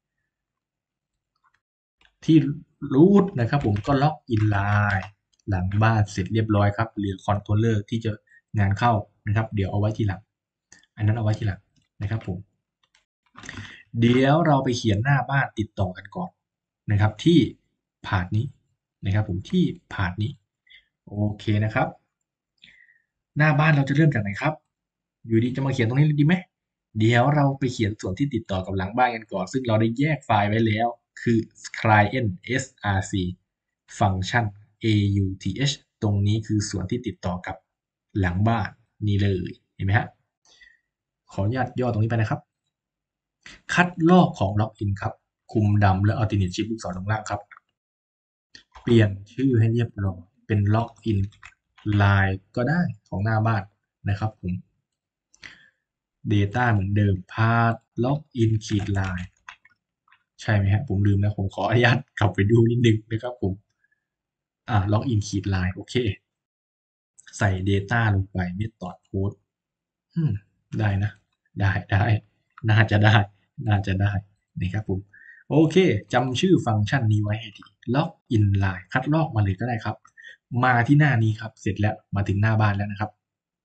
Speaker 1: ที่ root นะครับผมก็ login line หลังบ้านเสร็จเรียบร้อยครับเหลือ controller ที่จะงานเข้านะครับเดี๋ยวเอาไว้ทีหลังอันนั้นเอาไว้ทีหลังนะครับผมเดี๋ยวเราไปเขียนหน้าบ้านติดต่อกันก่อนนะครับที่พาร์ทนี้นะครับผมที่พาร์ทนี้โอเคนะครับหน้าบ้านเราจะเริ่มจากไหนครับอยู่ดีจะมาเขียนตรงนี้ดีไหมเดี๋ยวเราไปเขียนส่วนที่ติดต่อกับหลังบ้านกันก่อนซึ่งเราได้แยกไฟล์ไว้แล้วคือ client src function auth ตรงนี้คือส่วนที่ติดต่อกับหลังบ้านนี่เลยเห็นไหมฮะขออนุญาตย่อตรงนี้ไปนะครับคัดลอกของล็อกอินครับคุมดำและ alternate shift ลูกศรลงล่างครับเปลี่ยนชื่อให้เรียบร้อยเป็นล็อกอินไลน์ก็ได้ของหน้าบ้านนะครับผม Data เหมือนเดิม path login ขีด line ใช่ไหมฮะผมลืมนะผมขออนุญาตกลับไปดูนิดนึงนะครับผมอ่า login ขีด line โอเคใส่ Data ลงไป method post อืมได้นะได้ได้น่าจะได้น่าจะได้นะครับผมโอเคจำชื่อฟังก์ชันนี้ไว้ให้ดี login line คัดลอกมาเลยก็ได้ครับมาที่หน้านี้ครับเสร็จแล้วมาถึงหน้าบ้านแล้วนะครับ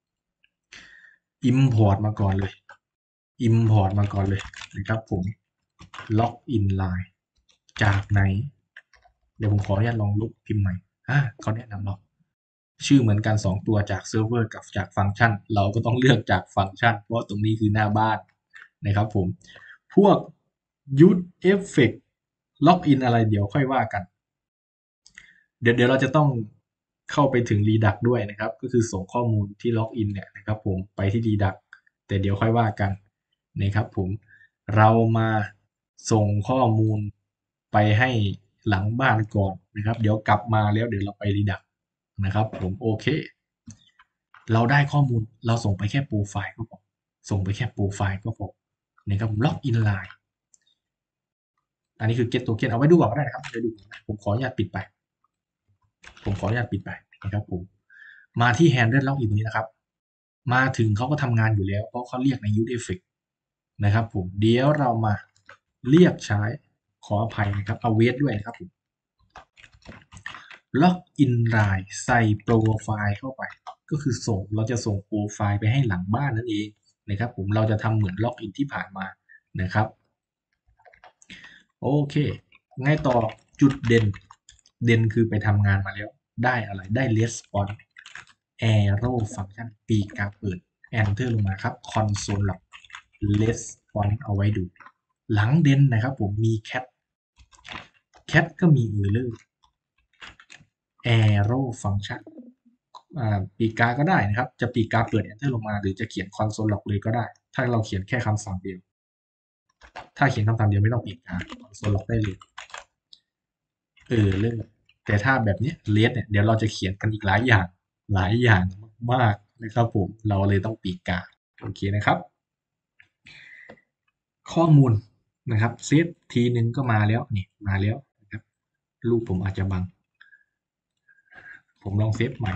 Speaker 1: import มาก่อนเลย import มาก่อนเลยนะครับผม login line จากไหนเดี๋ยวผมขออนุญาตลองลบพิมพ์ใหม่อ่าเขาแนะนำเราชื่อเหมือนกันสองตัวจากเซิร์ฟเวอร์กับจากฟังก์ชันเราก็ต้องเลือกจากฟังก์ชันเพราะตรงนี้คือหน้าบ้านนะครับผมพวก use effect login อะไรเดี๋ยวค่อยว่ากันเดี๋ยวเดี๋ยวเราจะต้องเข้าไปถึง Redux ด้วยนะครับก็คือส่งข้อมูลที่ล็อกอินเนี่ยนะครับผมไปที่ Redux แต่เดี๋ยวค่อยว่ากันนะครับผมเรามาส่งข้อมูลไปให้หลังบ้านก่อนนะครับเดี๋ยวกลับมาแล้วเดี๋ยวเราไป Redux นะครับผมโอเคเราได้ข้อมูลเราส่งไปแค่โปรไฟล์ก็พอส่งไปแค่โปรไฟล์ก็พอนะครับล็อกอินไลน์อันนี้คือ get token เอาไว้ดูก่อนก็ได้นะครับเดี๋ยวดูผมขออนุญาตปิดไปผมขออนุญาตปิดไปนะครับผมมาที่ handle login ตรงนี้นะครับมาถึงเขาก็ทำงานอยู่แล้วเพราะเขาเรียกใน use effect นะครับผมเดี๋ยวเรามาเรียกใช้ขออภัยนะครับเอาเวทด้วยนะครับผมล็อกอินไลน์ใส่โปรไฟล์เข้าไปก็คือส่งเราจะส่งโปรไฟล์ไปให้หลังบ้านนั่นเองนะครับผมเราจะทำเหมือนล็อกอินที่ผ่านมานะครับโอเคไงต่อจุดเด่นเด่นคือไปทำงานมาแล้วได้อะไรได้ response arrow function ปีกกาเปิด enter ลงมาครับ console log response เอาไว้ดูหลังเด่นนะครับผมมี cat cat ก็มี error arrow function ปีกกาก็ได้นะครับจะปีกกาเปิด enter ลงมาหรือจะเขียน console log เลยก็ได้ถ้าเราเขียนแค่คำสั่งเดียวถ้าเขียนคำสั่งเดียวไม่ต้องปีกกา console log ได้เลยเออเรื่องแต่ถ้าแบบเนี้ยเลสเนี่ยเดี๋ยวเราจะเขียนกันอีกหลายอย่างหลายอย่างมากๆนะครับผมเราเลยต้องปีกกาโอเคนะครับข้อมูลนะครับเซฟทีหนึ่งก็มาแล้วนี่มาแล้วนะครับรูปผมอาจจะบังผมลองเซฟใหม่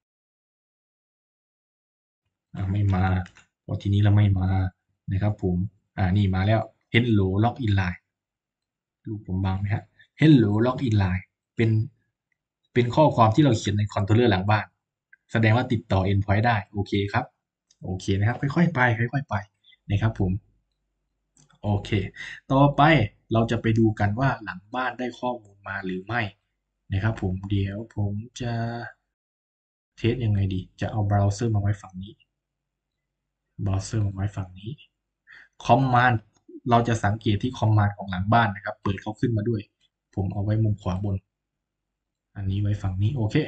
Speaker 1: อ่ะไม่มาพอทีนี้เราไม่มานะครับผมอ่านี่มาแล้ว Hello Login Line รูปผมบังไหมฮะ Hello Login Line เป็นเป็นข้อความที่เราเขียนในคอนโทรลเลอร์หลังบ้านแสดงว่าติดต่อ endpoint ได้โอเคครับโอเคนะครับค่อยๆไปค่อยๆไปนะครับผมโอเคต่อไปเราจะไปดูกันว่าหลังบ้านได้ข้อมูลมาหรือไม่นะครับผมเดี๋ยวผมจะเทสยังไงดีจะเอาเบราว์เซอร์มาไว้ฝั่งนี้เบราว์เซอร์มาไว้ฝั่งนี้คอมมานด์เราจะสังเกตที่คอมมานด์ของหลังบ้านนะครับเปิดเขาขึ้นมาด้วยผมเอาไว้มุมขวาบนอันนี้ไว้ฝั่งนี้โอเค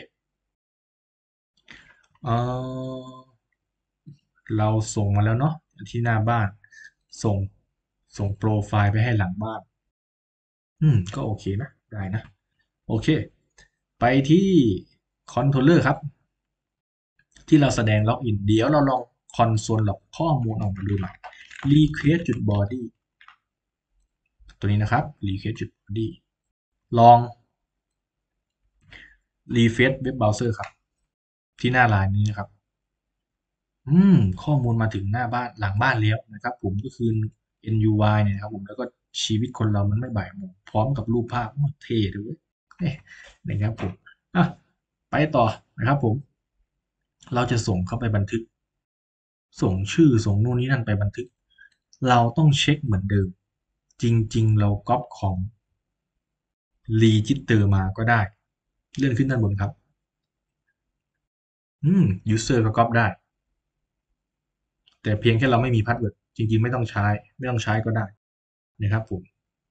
Speaker 1: เออเราส่งมาแล้วเนาะที่หน้าบ้านส่งส่งโปรไฟล์ไปให้หลังบ้านอืมก็โอเคนะได้นะโอเคไปที่คอนโทรลเลอร์ครับที่เราแสดงล็อกอินเดี๋ยวเราลองคอนโซลล็อกข้อมูลออกมาดูหน่อย request จุด body ตัวนี้นะครับ request จุด body ลอง refresh เว็บเบราว์เซอร์ครับที่หน้าไลน์นี้นะครับ อืมข้อมูลมาถึงหน้าบ้านหลังบ้านแล้วนะครับผมก็คือ เอ็น ยู วาย เนี่ยนะครับผมแล้วก็ชีวิตคนเรามันไม่บ่ายโมงพร้อมกับรูปภาพโอ้เท่ด้วยเอ๊ะนะครับผมอ่ะไปต่อนะครับผมเราจะส่งเข้าไปบันทึกส่งชื่อส่งนู่นนี่นั่นไปบันทึกเราต้องเช็คเหมือนเดิมจริงๆเราก๊อปของรีจิสเตอร์มาก็ได้เลื่อนขึ้นด้านบนครับอืม user ก็ก๊อปได้แต่เพียงแค่เราไม่มีพาสเวิร์ดจริงๆไม่ต้องใช้ไม่ต้องใช้ก็ได้นะครับผม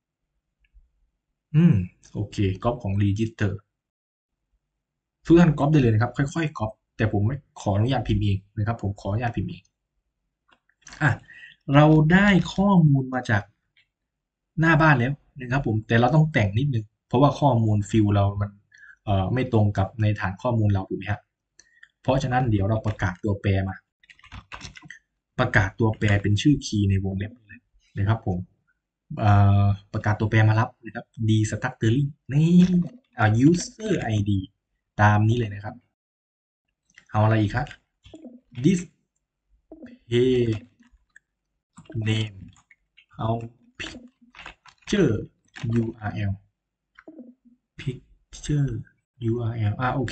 Speaker 1: อืมโอเคก๊อปของ Register ทุกท่านก๊อปได้เลยนะครับค่อยๆก๊อปแต่ผมไม่ขออนุญาตพิมพ์เองนะครับผมขออนุญาตพิมพ์เองอ่ะเราได้ข้อมูลมาจากหน้าบ้านแล้วนะครับผมแต่เราต้องแต่งนิดนึงเพราะว่าข้อมูลฟิลเรามันเอ่อไม่ตรงกับในฐานข้อมูลเราถูกไหมฮะเพราะฉะนั้นเดี๋ยวเราประกาศตัวแปรมาประกาศตัวแปรเป็นชื่อคีย์ในวงเล็บเลยนะครับผมเอ่อประกาศตัวแปรมารับนะครับ destructuring นี่อ่า user ไอ ดี ตามนี้เลยนะครับ เอาอะไรอีกครับ display name เอา picture ยู อาร์ แอล picture ยู อาร์ แอล อ่าโอเค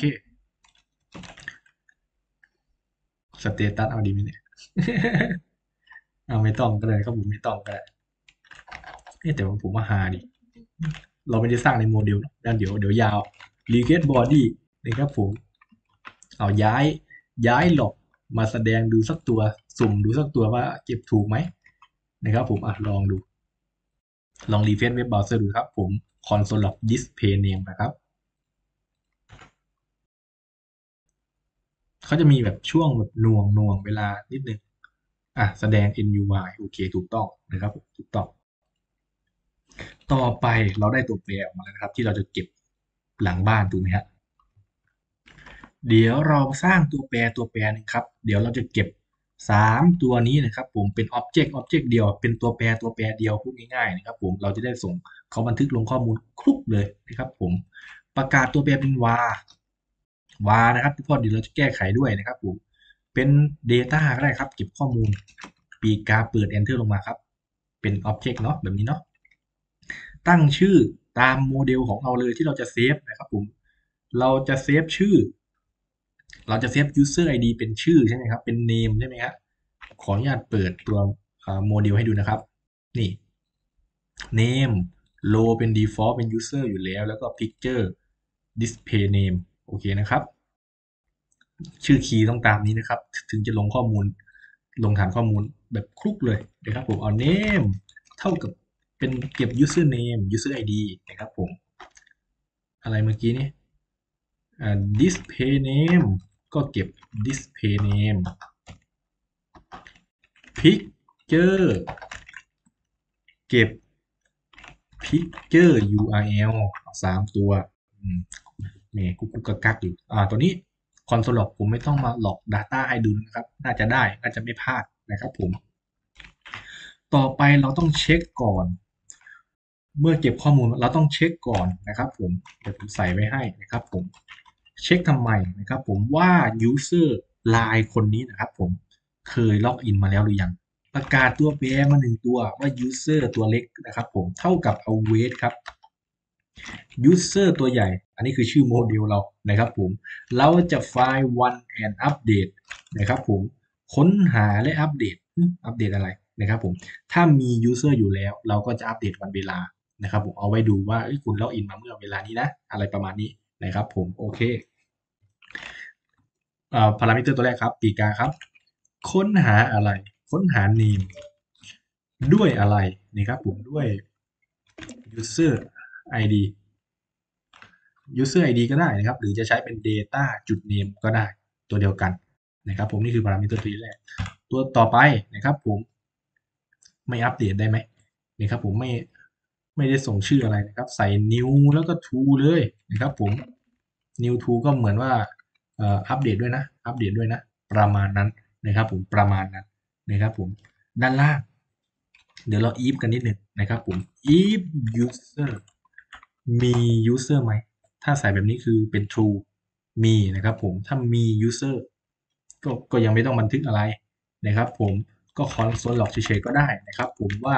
Speaker 1: status เอาดีไหมเนี่ยเอาไม่ต้องก็ได้ครับผมไม่ต้องก็ได้เอ๊ะแต่ว่าผมว่าหาดิเราไม่ได้สร้างในโมเดลนะด้านเดี๋ยวเดี๋ยวยาว request body นะครับผมเอาย้ายย้ายหลอกมาแสดงดูสักตัวสุ่มดูสักตัวว่าเก็บถูกไหมนะครับผมอ่ะลองดู ลองรีเฟรชเว็บเบราว์เซอร์ดูครับผม console log display name นะครับเขาจะมีแบบช่วงแบบหน่วงหน่วงเวลานิดนึงอ่ะแสดง เอ็น ยู วาย โอเคถูกต้องนะครับถูกต้องต่อไปเราได้ตัวแปรออกมาแล้วนะครับที่เราจะเก็บหลังบ้านถูกไหมฮะเดี๋ยวเราสร้างตัวแปรตัวแปรหนึงครับเดี๋ยวเราจะเก็บสามตัวนี้นะครับผมเป็น object object เดียวเป็นตัวแปรตัวแปรเดียวพูดง่ายๆนะครับผมเราจะได้ส่งเขาบันทึกลงข้อมูลคลุกเลยนะครับผมประกาศตัวแปรเป็น var วานะครับเพราะเดี๋ยวเราจะแก้ไขด้วยนะครับผมเป็น Data ก็ได้ครับเก็บข้อมูลปีกาเปิด Enter ลงมาครับเป็น Object เนาะแบบนี้เนาะตั้งชื่อตามโมเดลของเราเลยที่เราจะเซฟนะครับผมเราจะเซฟชื่อเราจะเซฟ user ไอ ดี เป็นชื่อใช่ไหมครับเป็น name ใช่ไหมครับขออนุญาตเปิดตัวโมเดลให้ดูนะครับนี่ name row เป็น default เป็น user อยู่แล้วแล้วก็ picture display name โอเคนะครับ ชื่อคีย์ต้องตามนี้นะครับถึงจะลงข้อมูลลงฐานข้อมูลแบบคลุกเลยนะครับผมเอา name เท่ากับเป็นเก็บ user name user ไอ ดี นะครับผมอะไรเมื่อกี้นี้ display name ก็เก็บ display name picture เก็บ picture ยู อาร์ แอล สามตัวแหมกุกกุกกักกักอยู่อ่าตัวนี้คอนโซลหลอกผมไม่ต้องมาหลอก Data ให้ดูนะครับน่าจะได้น่าจะไม่พลาดนะครับผมต่อไปเราต้องเช็คก่อนเมื่อเก็บข้อมูลเราต้องเช็คก่อนนะครับผมเดี๋ยวผมใส่ไว้ให้นะครับผมเช็คทำไมนะครับผมว่า user ไลน์คนนี้นะครับผมเคยล็อกอินมาแล้วหรือยังประกาศตัวแปรมาหนึ่งตัวว่า user ตัวเล็กนะครับผมเท่ากับ await ครับ user ตัวใหญ่อันนี้คือชื่อโมเดลเรานะครับผมเราจะไฟล์ one and update นะครับผมค้นหาและอัปเดตอัปเดตอะไรนะครับผมถ้ามี user อยู่แล้วเราก็จะอัปเดตวันเวลานะครับผมเอาไว้ดูว่าคุณล็อกอินมาเมื่อเวลานี้นะอะไรประมาณนี้นะครับผมโอเคพารามิเตอร์ตัวแรกครับปีกาครับค้นหาอะไรค้นหา name ด้วยอะไรนะครับผมด้วย user ไอ ดี user ไอ ดี ก็ได้นะครับหรือจะใช้เป็น data จุด name ก็ได้ตัวเดียวกันนะครับผมนี่คือพารามิเตอร์ตัวแรกตัวต่อไปนะครับผมไม่อัปเดตได้ไหมนะครับผมไม่ไม่ได้ส่งชื่ออะไรนะครับใส่ new แล้วก็ to เลยนะครับผม new to ก็เหมือนว่าอัปเดตด้วยนะอัปเดตด้วยนะประมาณนั้นนะครับผมประมาณนั้นนะครับผมด้านล่างเดี๋ยวเรา if กันนิดหนึ่งนะครับผม if user มี user ไหมถ้าใส่แบบนี้คือเป็น true มีนะครับผมถ้ามี user ก็ก็ยังไม่ต้องบันทึกอะไรนะครับผมก็ console log เฉยๆก็ได้นะครับผมว่า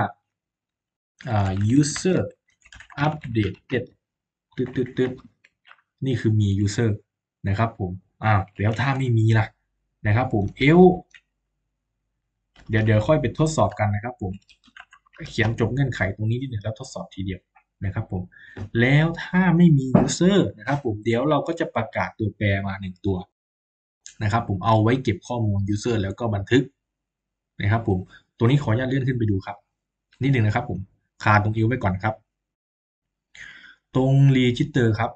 Speaker 1: user updated ตึ๊ดตึ๊ดตึ๊ดนี่คือมี user นะครับผมอ้าวแล้วถ้าไม่มีล่ะนะครับผม else เดี๋ยวเดี๋ยวค่อยไปทดสอบกันนะครับผมเขียนจบเงื่อนไขตรงนี้นิดหนึ่งแล้วทดสอบทีเดียวนะครับผมแล้วถ้าไม่มี user นะครับผมเดี๋ยวเราก็จะประกาศตัวแปรมาหนึ่งตัวนะครับผมเอาไว้เก็บข้อมูล user แล้วก็บันทึกนะครับผมตัวนี้ขออนุญาตเลื่อนขึ้นไปดูครับนิดหนึ่งนะครับผมคาตรงอิวไว้ก่อนครับตรง register ครับ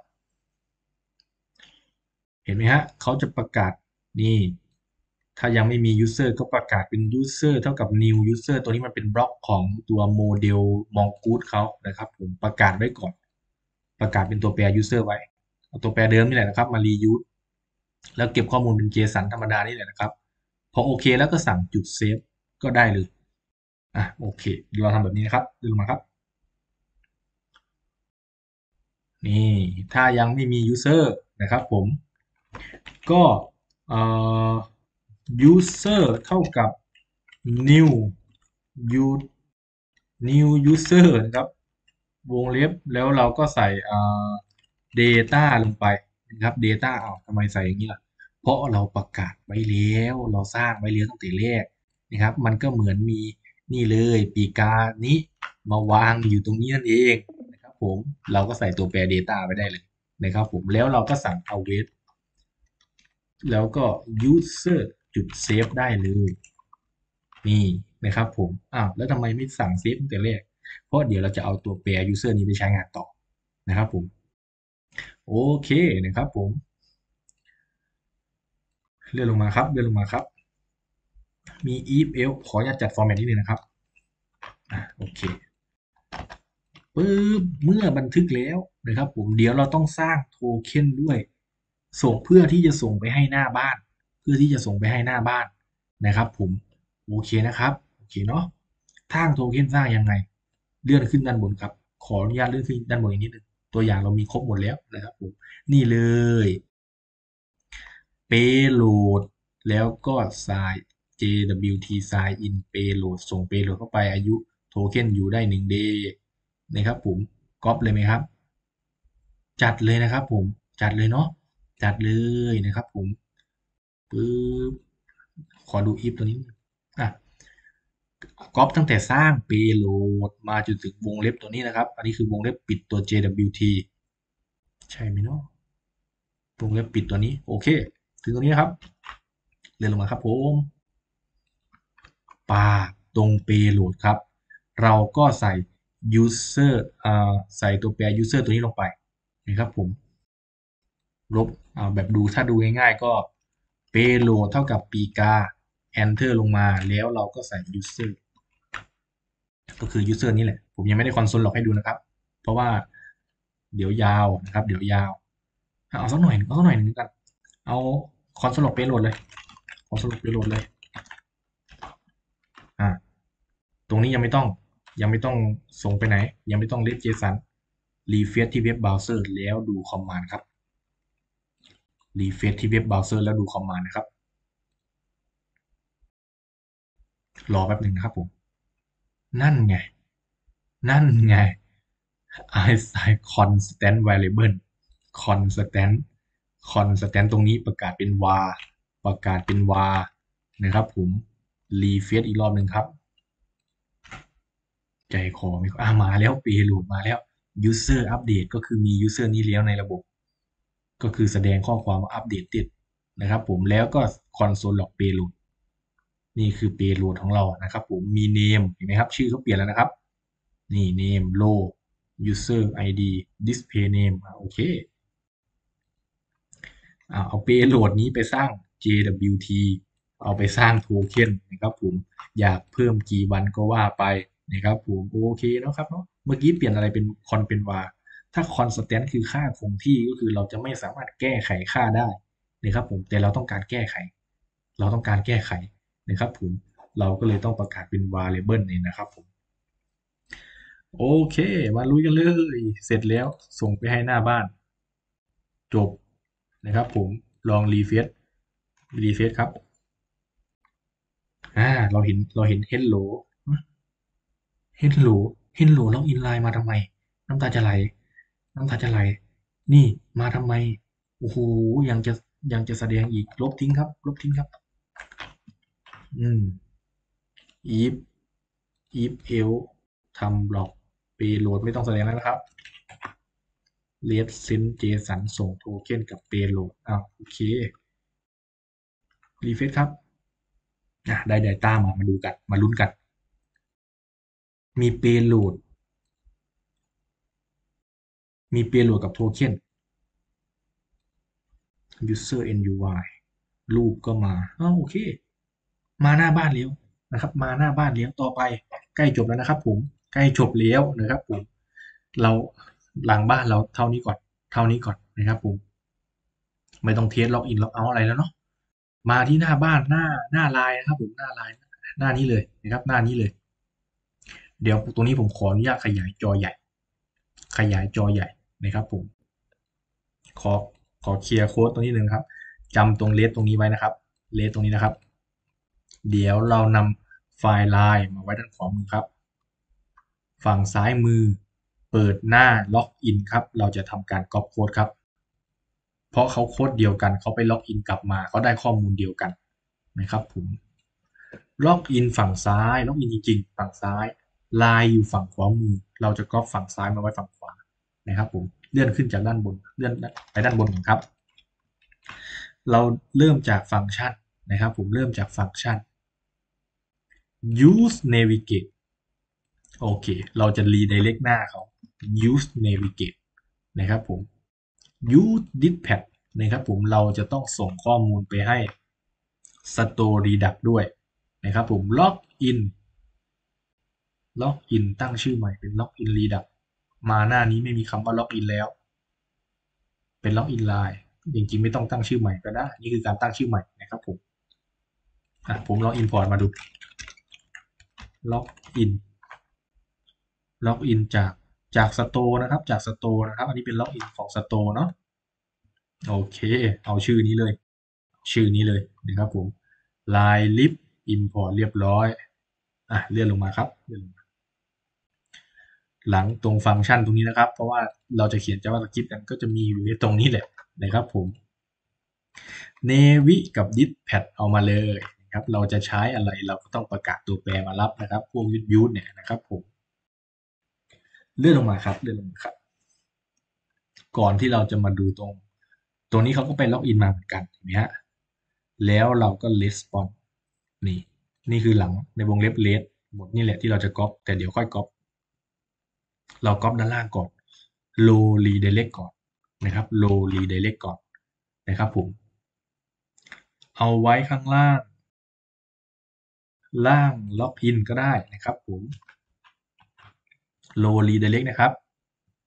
Speaker 1: เห็นไหมฮะเขาจะประกาศนี่ถ้ายังไม่มี user ก็ประกาศเป็น user เท่ากับ new user ตัวนี้มันเป็นบล็อกของตัวโมเดล mongoose เขานะครับผมประกาศไว้ก่อนประกาศเป็นตัวแปร user ไว้เอาตัวแปรเดิมนี่แหละนะครับมา reuse แล้วเก็บข้อมูลเป็น JSON ธรรมดานี่แหละนะครับพอโอเคแล้วก็สั่งจุดเซฟก็ได้เลยอ่ะโอเคเดี๋ยวเราทำแบบนี้นะครับดูมาครับนี่ถ้ายังไม่มี user นะครับผมก็เอ่อ user เท่ากับ new u new user นะครับวงเล็บแล้วเราก็ใส่ data ลงไปนะครับ data เอาทำไมใส่อย่างนี้ล่ะเพราะเราประกาศไว้แล้วเราสร้างไว้แล้วตั้งแต่แรกนะครับมันก็เหมือนมีนี่เลยปีกานี้มาวางอยู่ตรงนี้นั่นเองนะครับผมเราก็ใส่ตัวแปร data ไปได้เลยนะครับผมแล้วเราก็สั่ง await แล้วก็ user จุด save ได้เลยนี่นะครับผมอ้าวแล้วทำไมไม่สั่ง save ตั้งแต่แรกเพราะเดี๋ยวเราจะเอาตัวแปร user นี้ไปใช้งานต่อนะครับผมโอเคนะครับผมเลื่อนลงมาครับเลื่อนลงมาครับมี if else ขออนุญาตจัด format นิดนึงนะครับอ่ะโอเคปึ๊บเมื่อบันทึกแล้วนะครับผมเดี๋ยวเราต้องสร้างโทเค็นด้วยส่งเพื่อที่จะส่งไปให้หน้าบ้านเพื่อที่จะส่งไปให้หน้าบ้านนะครับผมโอเคนะครับโอเคเนาะสร้างโทเค็นสร้างยังไงเลื่อนขึ้นด้านบนครับขออนุญาตเลื่อนขึ้นด้านบนอีกนิดนึงตัวอย่างเรามีครบหมดแล้วนะครับผมนี่เลย payload แล้วก็ sign เจ ดับเบิลยู ที sign in payload ส่ง payload เข้าไปอายุโทเค็นอยู่ได้หนึ่ง day นะครับผมก๊อปเลยไหมครับจัดเลยนะครับผมจัดเลยเนาะจัดเลยนะครับผมปึ๊บขอดู if ตัวนี้อ่ะก๊อปตั้งแต่สร้าง payload มาจนถึงวงเล็บตัวนี้นะครับอันนี้คือวงเล็บปิดตัว เจ ดับเบิลยู ที ใช่ไหมเนาะวงเล็บปิดตัวนี้โอเคถึงตัวนี้นะครับเลื่อนลงมาครับผมปาตรง payload ครับเราก็ใส่ user อ่าใส่ตัวแปร user ตัวนี้ลงไปนะครับผมลบอ่าแบบดูถ้าดูง่ายๆก็ payload เท่ากับปีกา enter ลงมาแล้วเราก็ใส่ user ก็คือ user นี่แหละผมยังไม่ได้คอนโซลหลอกให้ดูนะครับเพราะว่าเดี๋ยวยาวนะครับเดี๋ยวยาวเอาสักหน่อยเอาสักหน่อยหนึ่งกันเอาคอนโซลเปโหลดเลยคอนโซลเปโหลดเลยอ่าตรงนี้ยังไม่ต้องยังไม่ต้องส่งไปไหนยังไม่ต้องเรียก JSON รีเฟรชที่เว็บเบราว์เซอร์แล้วดูคอมมานด์ครับรีเฟรชที่เว็บเบราว์เซอร์แล้วดูคอมมานด์นะครับรอแป๊บหนึ่งนะครับผมนั่นไงนั่นไง assign constant variable constant constant ตรงนี้ประกาศเป็น var ประกาศเป็น var นะครับผมรีเฟรชอีกรอบหนึ่งครับใจคอไม่อ่ามาแล้ว payload มาแล้ว user update ก็คือมี user นี้แล้วในระบบก็คือแสดงข้อความว่า updated นะครับผมแล้วก็ console log payload นี่คือ payload ของเรานะครับผมมี name เห็นไหมครับชื่อเขาเปลี่ยนแล้วนะครับนี่ name row user ไอ ดี display name โอเคเอา payload นี้ไปสร้าง เจ ดับเบิลยู ที เอาไปสร้างโทเค็นนะครับผมอยากเพิ่มกี่วันก็ว่าไปนะครับผมโอเคเนาะครับเนาะเมื่อกี้เปลี่ยนอะไรเป็นคอนเป็นวาถ้า constant คือค่าคงที่ก็คือเราจะไม่สามารถแก้ไขค่าได้นะครับผมแต่เราต้องการแก้ไขเราต้องการแก้ไขนะครับผมเราก็เลยต้องประกาศเป็น variable นี่นะครับผมโอเคมาลุยกันเลยเสร็จแล้วส่งไปให้หน้าบ้านจบนะครับผมลองรีเฟรชรีเฟรชครับอ่าเราเห็นเราเห็น hello hello hello ล็อกอินไลน์มาทำไมน้ำตาจะไหลน้ำตาจะไหลนี่มาทำไมโอ้โหยังจะยังจะแสดงอีกลบทิ้งครับลบทิ้งครับอืม if if else ทำบล็อก payload ไม่ต้องแสดงแล้วนะครับ let send json ส่งโทเค็นกับ payload อ้าวโอเครีเฟรชครับอ่ะได้ Data มามาดูกันมาลุ้นกันมี payload มี payload กับโทเค็น user nuy รูปก็มาอ้าวโอเคมาหน้าบ้านแล้วนะครับมาหน้าบ้านแล้วต่อไปใกล้จบแล้วนะครับผมใกล้จบแล้วนะครับผมเราหลังบ้านเราเท่านี้ก่อนเท่านี้ก่อนนะครับผมไม่ต้องเทสล็อกอินล็อกเอาอะไรแล้วเนาะมาที่หน้าบ้านหน้าหน้าไลน์นะครับผมหน้าไลน์หน้านี้เลยนะครับหน้านี้เลยเดี๋ยวตรงนี้ผมขออนุญาตขยายจอใหญ่ขยายจอใหญ่นะครับผมขอขอเคลียร์โค้ดตรงนี้หนึ่งครับจำตรงเลสตรงนี้ไว้นะครับเลสตรงนี้นะครับ เดี๋ยวเรานำไฟล์ไลน์มาไว้ด้านขวามือครับฝั่งซ้ายมือเปิดหน้าล็อกอินครับเราจะทำการก๊อปโค้ดครับเพราะเขาโค้ดเดียวกันเขาไปล็อกอินกลับมาเขาได้ข้อมูลเดียวกันนะครับผมล็อกอินฝั่งซ้ายล็อกอินจริงๆฝั่งซ้ายไลน์อยู่ฝั่งขวามือเราจะก๊อปฝั่งซ้ายมาไว้ฝั่งขวานะครับผมเลื่อนขึ้นจากด้านบนเลื่อนไปด้านบนครับเราเริ่มจากฟังก์ชันนะครับผมเริ่มจากฟังก์ชัน use navigate โอเค เราจะ redirect หน้าเขา use navigate นะครับผม use dispatch นะครับผม เราจะต้องส่งข้อมูลไปให้ store redact ด้วยนะครับผม login login ตั้งชื่อใหม่เป็น login redact มาหน้านี้ไม่มีคำว่า login แล้ว เป็น login line จริงๆไม่ต้องตั้งชื่อใหม่ก็ได้ นี่คือการตั้งชื่อใหม่นะครับผมอ่ะผมลอง import มาดู login ล็อกอินจากจากสโตร์นะครับจากสโตร์นะครับอันนี้เป็นล็อกอินของสโตร์เนาะโอเคเอาชื่อนี้เลยชื่อนี้เลยนะครับผม line lib import เรียบร้อยอ่ะเลื่อนลงมาครับหลังตรงฟังก์ชันตรงนี้นะครับเพราะว่าเราจะเขียน JavaScript กันก็จะมีอยู่ในตรงนี้แหละนะครับผม Navi กับ Dispatch เอามาเลยนะครับเราจะใช้อะไรเราก็ต้องประกาศตัวแปรมารับนะครับพวกยุดยุดเนี่ยนะครับผมเลื่อนลงมาครับเลื่อนลงมาครับ ก่อนที่เราจะมาดูตรง ตรงนี้เขาก็ไปล็อกอินมาเหมือนกันเห็นไหมฮะแล้วเราก็ respond นี่ นี่คือหลังในวงเล็บ res หมดนี่แหละที่เราจะก๊อปแต่เดี๋ยวค่อยก๊อปเราก๊อปด้านล่างก่อน low redirect ก่อนนะครับ low redirect ก่อนนะครับผม เอาไว้ข้างล่าง ล่างล็อกอินก็ได้นะครับผม low redirect นะครับ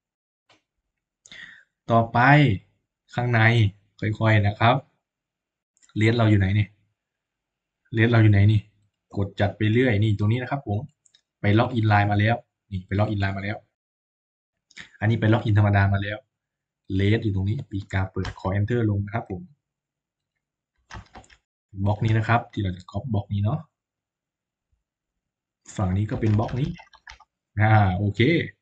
Speaker 1: ต่อไปข้างในค่อยๆนะครับเลสเราอยู่ไหนเนี่ยเลสเราอยู่ไหนนี่กดจัดไปเรื่อยนี่ตรงนี้นะครับผมไปล็อกอินไลน์มาแล้วนี่ไปล็อกอินไลน์มาแล้วอันนี้ไปล็อกอินธรรมดามาแล้วเลสอยู่ตรงนี้ปีกาเปิดขอ enter ลงนะครับผมบล็อกนี้นะครับที่เราจะก๊อปบล็อกนี้เนาะฝั่งนี้ก็เป็นบล็อกนี้อ่าโอเค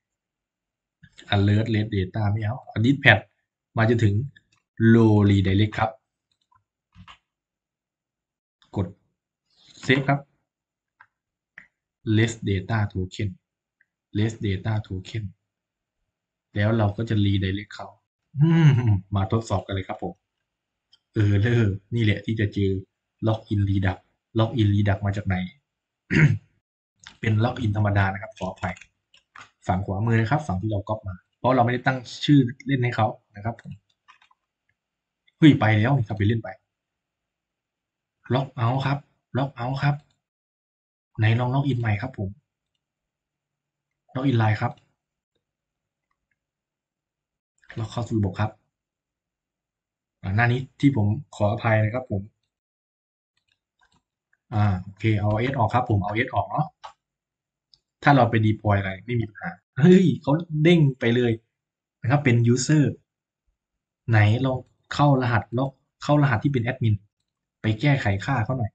Speaker 1: alert red data ไม่เอาอันนี้แพดมาจนถึง low redirect ครับกดเซฟครับ less data token less data token แล้วเราก็จะ redirect เขาอืมมาทดสอบกันเลยครับผมเออเลอร์นี่แหละที่จะเจอ login redact login redact มาจากไหน เป็น login ธรรมดานะครับขออภัยฝั่งขวามือนะครับฝั่งที่เราก๊อปมาเพราะเราไม่ได้ตั้งชื่อเล่นให้เขานะครับผมเฮ้ยไปแล้วนี่ครับไปเล่นไปล็อกเอาท์ครับล็อกเอาท์ครับไหนลองล็อกอินใหม่ครับผมล็อกอินไลน์ครับล็อกเข้าสู่ระบบครับอ่าหน้านี้ที่ผมขออภัยนะครับผมอ่าโอเคเอา S ออกครับผมเอา S ออกเนาะถ้าเราไป deploy อะไรไม่มีปัญหาเฮ้ยเขาเด้งไปเลยนะครับเป็น user ไหนลองเข้ารหัสล็อกเข้ารหัสที่เป็นแอดมินไปแก้ไขค่าเขาหน่อย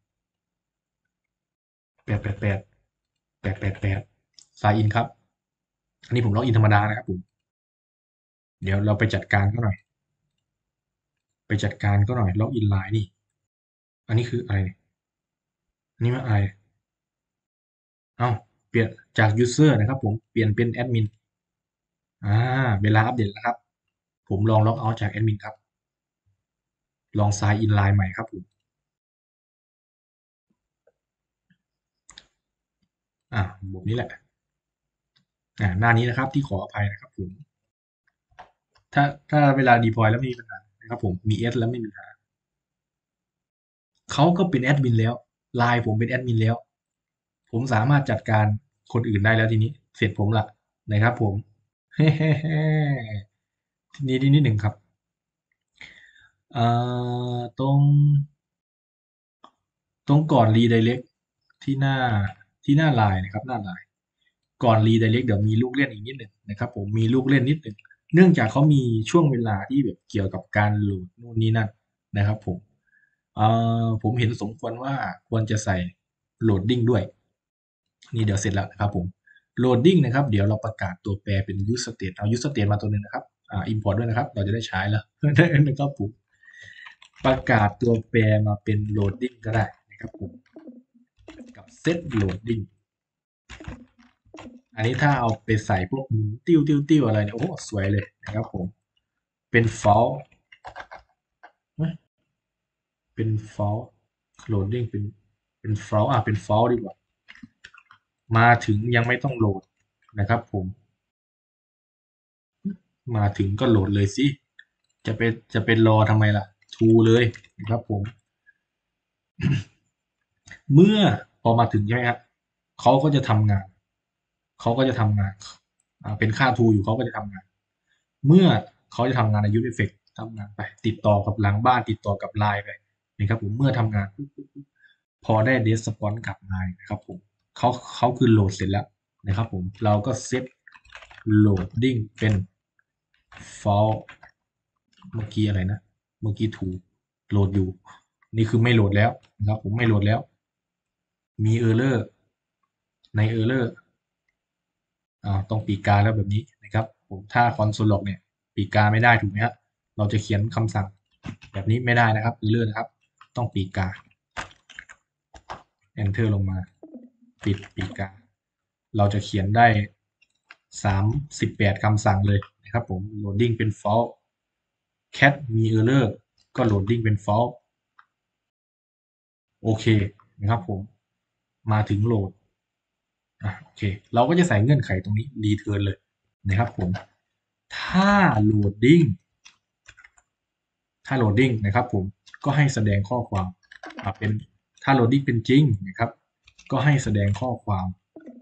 Speaker 1: แปดแปดแปดแปดแปดแปดสายอินครับอันนี้ผมล็อกอินธรรมดานะครับผมเดี๋ยวเราไปจัดการเขาหน่อยไปจัดการเขาหน่อยล็อกอินไลน์นี่อันนี้คืออะไรเนี่ยอันนี้มันอะไรเอ้าเปลี่ยนจาก user นะครับผมเปลี่ยนเป็นแอดมินอ่าเวลาอัปเดตแล้วครับผมลองล็อกเอาท์จากแอดมินครับลองไซน์อินไลน์ใหม่ครับผมอ่าแบบนี้แหละอ่าหน้านี้นะครับที่ขออภัยนะครับผมถ้าถ้าเวลา deploy แล้วไม่มีปัญหานะครับผมมี S แล้วไม่มีปัญหาเขาก็เป็นแอดมินแล้วไลน์ผมเป็นแอดมินแล้วผมสามารถจัดการคนอื่นได้แล้วทีนี้เสร็จผมละนะครับผมเฮ้ทีนี้นิดหนึ่งครับเอ่อตรงตรงก่อน redirect ที่หน้าที่หน้าไลน์นะครับหน้าไลน์ก่อน redirect เดี๋ยวมีลูกเล่นอีกนิดหนึ่งนะครับผมมีลูกเล่นนิดหนึ่งเนื่องจากเขามีช่วงเวลาที่แบบเกี่ยวกับการโหลดนู่นนี่นั่นนะครับผมเอ่อผมเห็นสมควรว่าควรจะใส่โหลดดิ้งด้วยนี่เดี๋ยวเสร็จแล้วนะครับผมโหลดดิ้งนะครับเดี๋ยวเราประกาศตัวแปรเป็น use state เอา use state มาตัวหนึ่งนะครับอ่า import ด้วยนะครับเราจะได้ใช้แล้วนะครับผมประกาศตัวแปรมาเป็น loading ก็ได้นะครับผมกับ set loading อันนี้ถ้าเอาไปใส่พวกติ้วติ้วติ้วอะไรเนี่ยโอ้สวยเลยนะครับผมเป็น false เป็น false loading เป็นเป็น false อ่ะเป็น false ดีกว่ามาถึงยังไม่ต้องโหลดนะครับผมมาถึงก็โหลดเลยสิจะเป็นจะเป็นรอทำไมล่ะ to เลยนะครับผมเมื่อพอมาถึงใช่ไหมครับเขาก็จะทำงานเขาก็จะทำงานอ่าเป็นค่า to อยู่เขาก็จะทำงาน เมื่อเขาจะทำงานใน User Effect ทำงานไปติดต่อกับหลังบ้านติดต่อกับไลน์ไปนะครับผมเมื่อทำงานพอได้ Response กลับมานะครับผมเขาเขาคือโหลดเสร็จแล้วนะครับผมเราก็เซต loading เป็น false เมื่อกี้อะไรนะเมื่อกี้ถูกโหลดอยู่นี่คือไม่โหลดแล้วนะครับผมไม่โหลดแล้วมี error ใน error อ่าต้องปีกาแล้วแบบนี้นะครับผมถ้า console log เนี่ยปีกาไม่ได้ถูกไหมครับเราจะเขียนคำสั่งแบบนี้ไม่ได้นะครับเลื่อนนะครับต้องปีกา enter ลงมาปิดปีกาเราจะเขียนได้สามสิบแปดคำสั่งเลยนะครับผม loading เป็น false cat มี error ก็ loading เป็น false โอเคนะครับผมมาถึงโหลดอ่ะโอเคเราก็จะใส่เงื่อนไขตรงนี้ return เลยนะครับผมถ้า loading ถ้า loading นะครับผมก็ให้แสดงข้อความเป็นถ้า loading เป็นจริงนะครับก็ให้แสดงข้อความ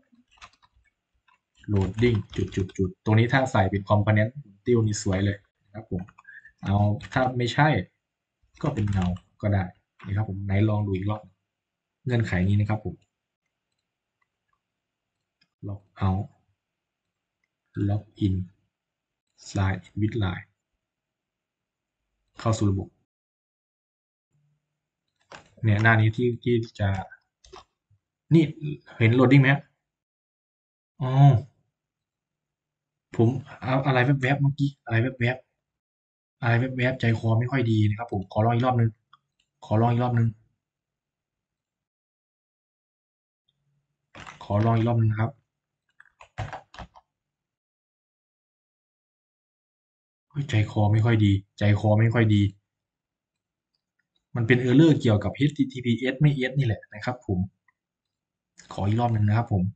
Speaker 1: loading จุดจุดจุดตรงนี้ถ้าใส่เป็น component ติ้วนี่สวยเลยนะครับผมเอาถ้าไม่ใช่ก็เป็นเงาก็ได้นะครับผมไหนลองดูอีกรอบเงื่อนไขนี้นะครับผมล็อกเอาล็อกอิน sign in with ไลน์ เข้าสู่ระบบเนี่ยหน้านี้ที่ที่จะนี่เห็นโหลดดิ้งไหมอ๋อผมเอาอะไรแวบๆเมื่อกี้อะไรแวบๆอะไรแวบๆใจคอไม่ค่อยดีนะครับผมขอลองอีกรอบนึงขอลองอีกรอบนึงขอลองอีกรอบนึงนะครับใจคอไม่ค่อยดีใจคอไม่ค่อยดีมันเป็นเออร์เลอร์เกี่ยวกับ เอช ที ที พี เอส ไม่ เอส นี่แหละนะครับผมขออีกรอบนึงนะครับผม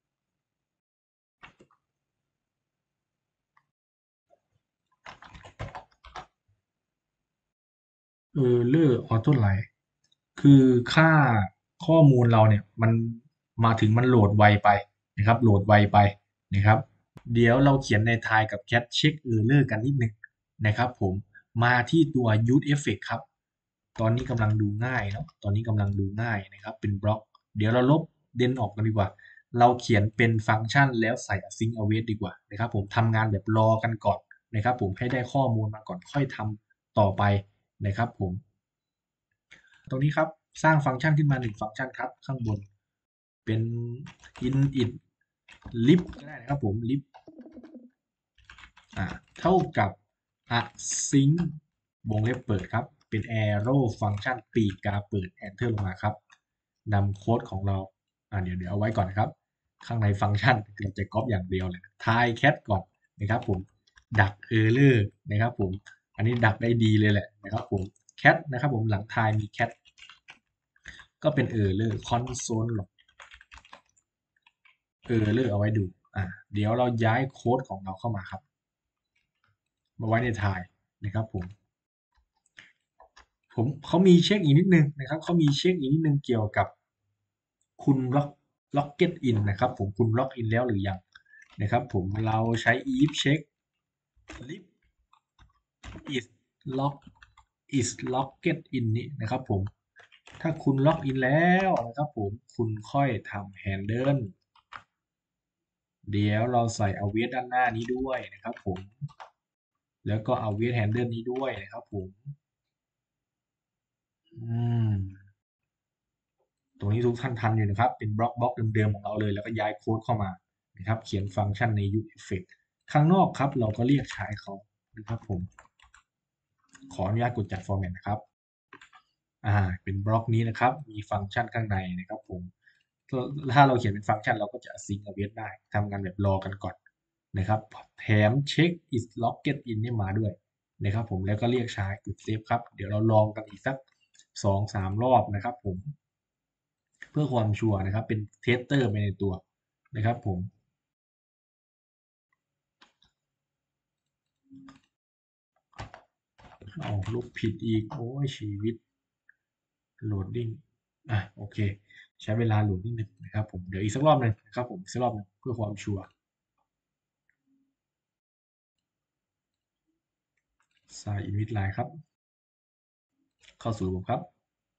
Speaker 1: เออร์เลอร์ออโต้ไลน์คือค่าข้อมูลเราเนี่ยมันมาถึงมันโหลดไวไปนะครับโหลดไวไปนะครับ เดี๋ยวเราเขียนในทายกับ cat check error กันนิดนึงนะครับผมมาที่ตัว use effect ครับตอนนี้กำลังดูง่ายเนาะตอนนี้กำลังดูง่ายนะครับเป็นบล็อกเดี๋ยวเราลบเด่นออกกันดีกว่าเราเขียนเป็นฟังก์ชันแล้วใส่ async await ดีกว่านะครับผมทำงานแบบรอกันก่อนนะครับผมให้ได้ข้อมูลมาก่อนค่อยทำต่อไปนะครับผมตรงนี้ครับสร้างฟังก์ชันขึ้นมาหนึ่งฟังก์ชันครับข้างบนเป็น init lib ก็ได้นะครับผม lib อ่าเท่ากับ async วงเล็บเปิดครับเป็น arrow ฟังก์ชันปีกกาเปิด enter ลงมาครับนำโค้ดของเราอ่าเดี๋ยวเดี๋ยวเอาไว้ก่อนนะครับข้างในฟังก์ชันเราจะก๊อปอย่างเดียวเลยทาย cat ก่อนนะครับผมดัก error นะครับผมอันนี้ดักได้ดีเลยแหละนะครับผม cat นะครับผมหลังทายมี cat ก็เป็น error console log error เอาไว้ดูอ่าเดี๋ยวเราย้ายโค้ดของเราเข้ามาครับมาไว้ในทายนะครับผม ผมเขามีเช็คอีกนิดนึงนะครับเขามีเช็คอีกนิดนึงเกี่ยวกับคุณล็อกล็อกเก็ตอินนะครับผมคุณล็อกอินแล้วหรือยังนะครับผมเราใช้ if check lib is lock is locked in นี้นะครับผมถ้าคุณล็อกอินแล้วนะครับผมคุณค่อยทำ handle เดี๋ยวเราใส่ await ด้านหน้านี้ด้วยนะครับผมแล้วก็ await handle นี้ด้วยนะครับผมอืม ตรงนี้ทุกท่านทันอยู่นะครับเป็นบล็อกบล็อกเดิมๆของเราเลยแล้วก็ย้ายโค้ดเข้ามานะครับเขียนฟังก์ชันใน use effect ข้างนอกครับเราก็เรียกใช้เขานะครับผมขออนุญาตกดจัด format นะครับอ่าเป็นบล็อกนี้นะครับมีฟังก์ชันข้างในนะครับผมถ้าเราเขียนเป็นฟังก์ชันเราก็จะ async await ได้ทำงานแบบรอกันก่อนนะครับแถม check is logged in นี่มาด้วยนะครับผมแล้วก็เรียกใช้กดเซฟครับเดี๋ยวเราลองกันอีกสักสองสามรอบนะครับผมเพื่อความชัวร์นะครับเป็นเทสเตอร์ไปในตัวนะครับผมเอาลูกผิดอีกโอ้ยชีวิตโหลดดิ้งอ่ะโอเคใช้เวลาโหลดนิดนึงนะครับผมเดี๋ยวอีกสักรอบหนึ่งนะครับผมอีกสักรอบหนึ่งเพื่อความชัวร์ใส่อินวิทไลน์ครับเข้าสู่ระบบครับ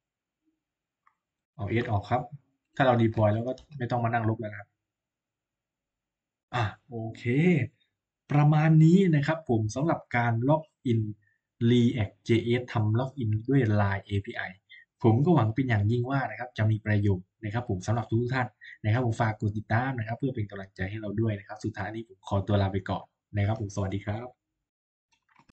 Speaker 1: เอาเอสออกครับถ้าเราดีพลอยแล้วก็ไม่ต้องมานั่งลบแล้วนะครับอ่ะโอเคประมาณนี้นะครับผมสำหรับการล็อกอิน React.js ทำล็อกอินด้วย ไลน์ เอ พี ไอ ผมก็หวังเป็นอย่างยิ่งว่านะครับจะมีประโยชน์นะครับผมสำหรับทุกท่านนะครับผมฝากกดติดตามนะครับเพื่อเป็นกำลังใจให้เราด้วยนะครับสุดท้ายนี้ผมขอตัวลาไปก่อนนะครับผมสวัสดีครับ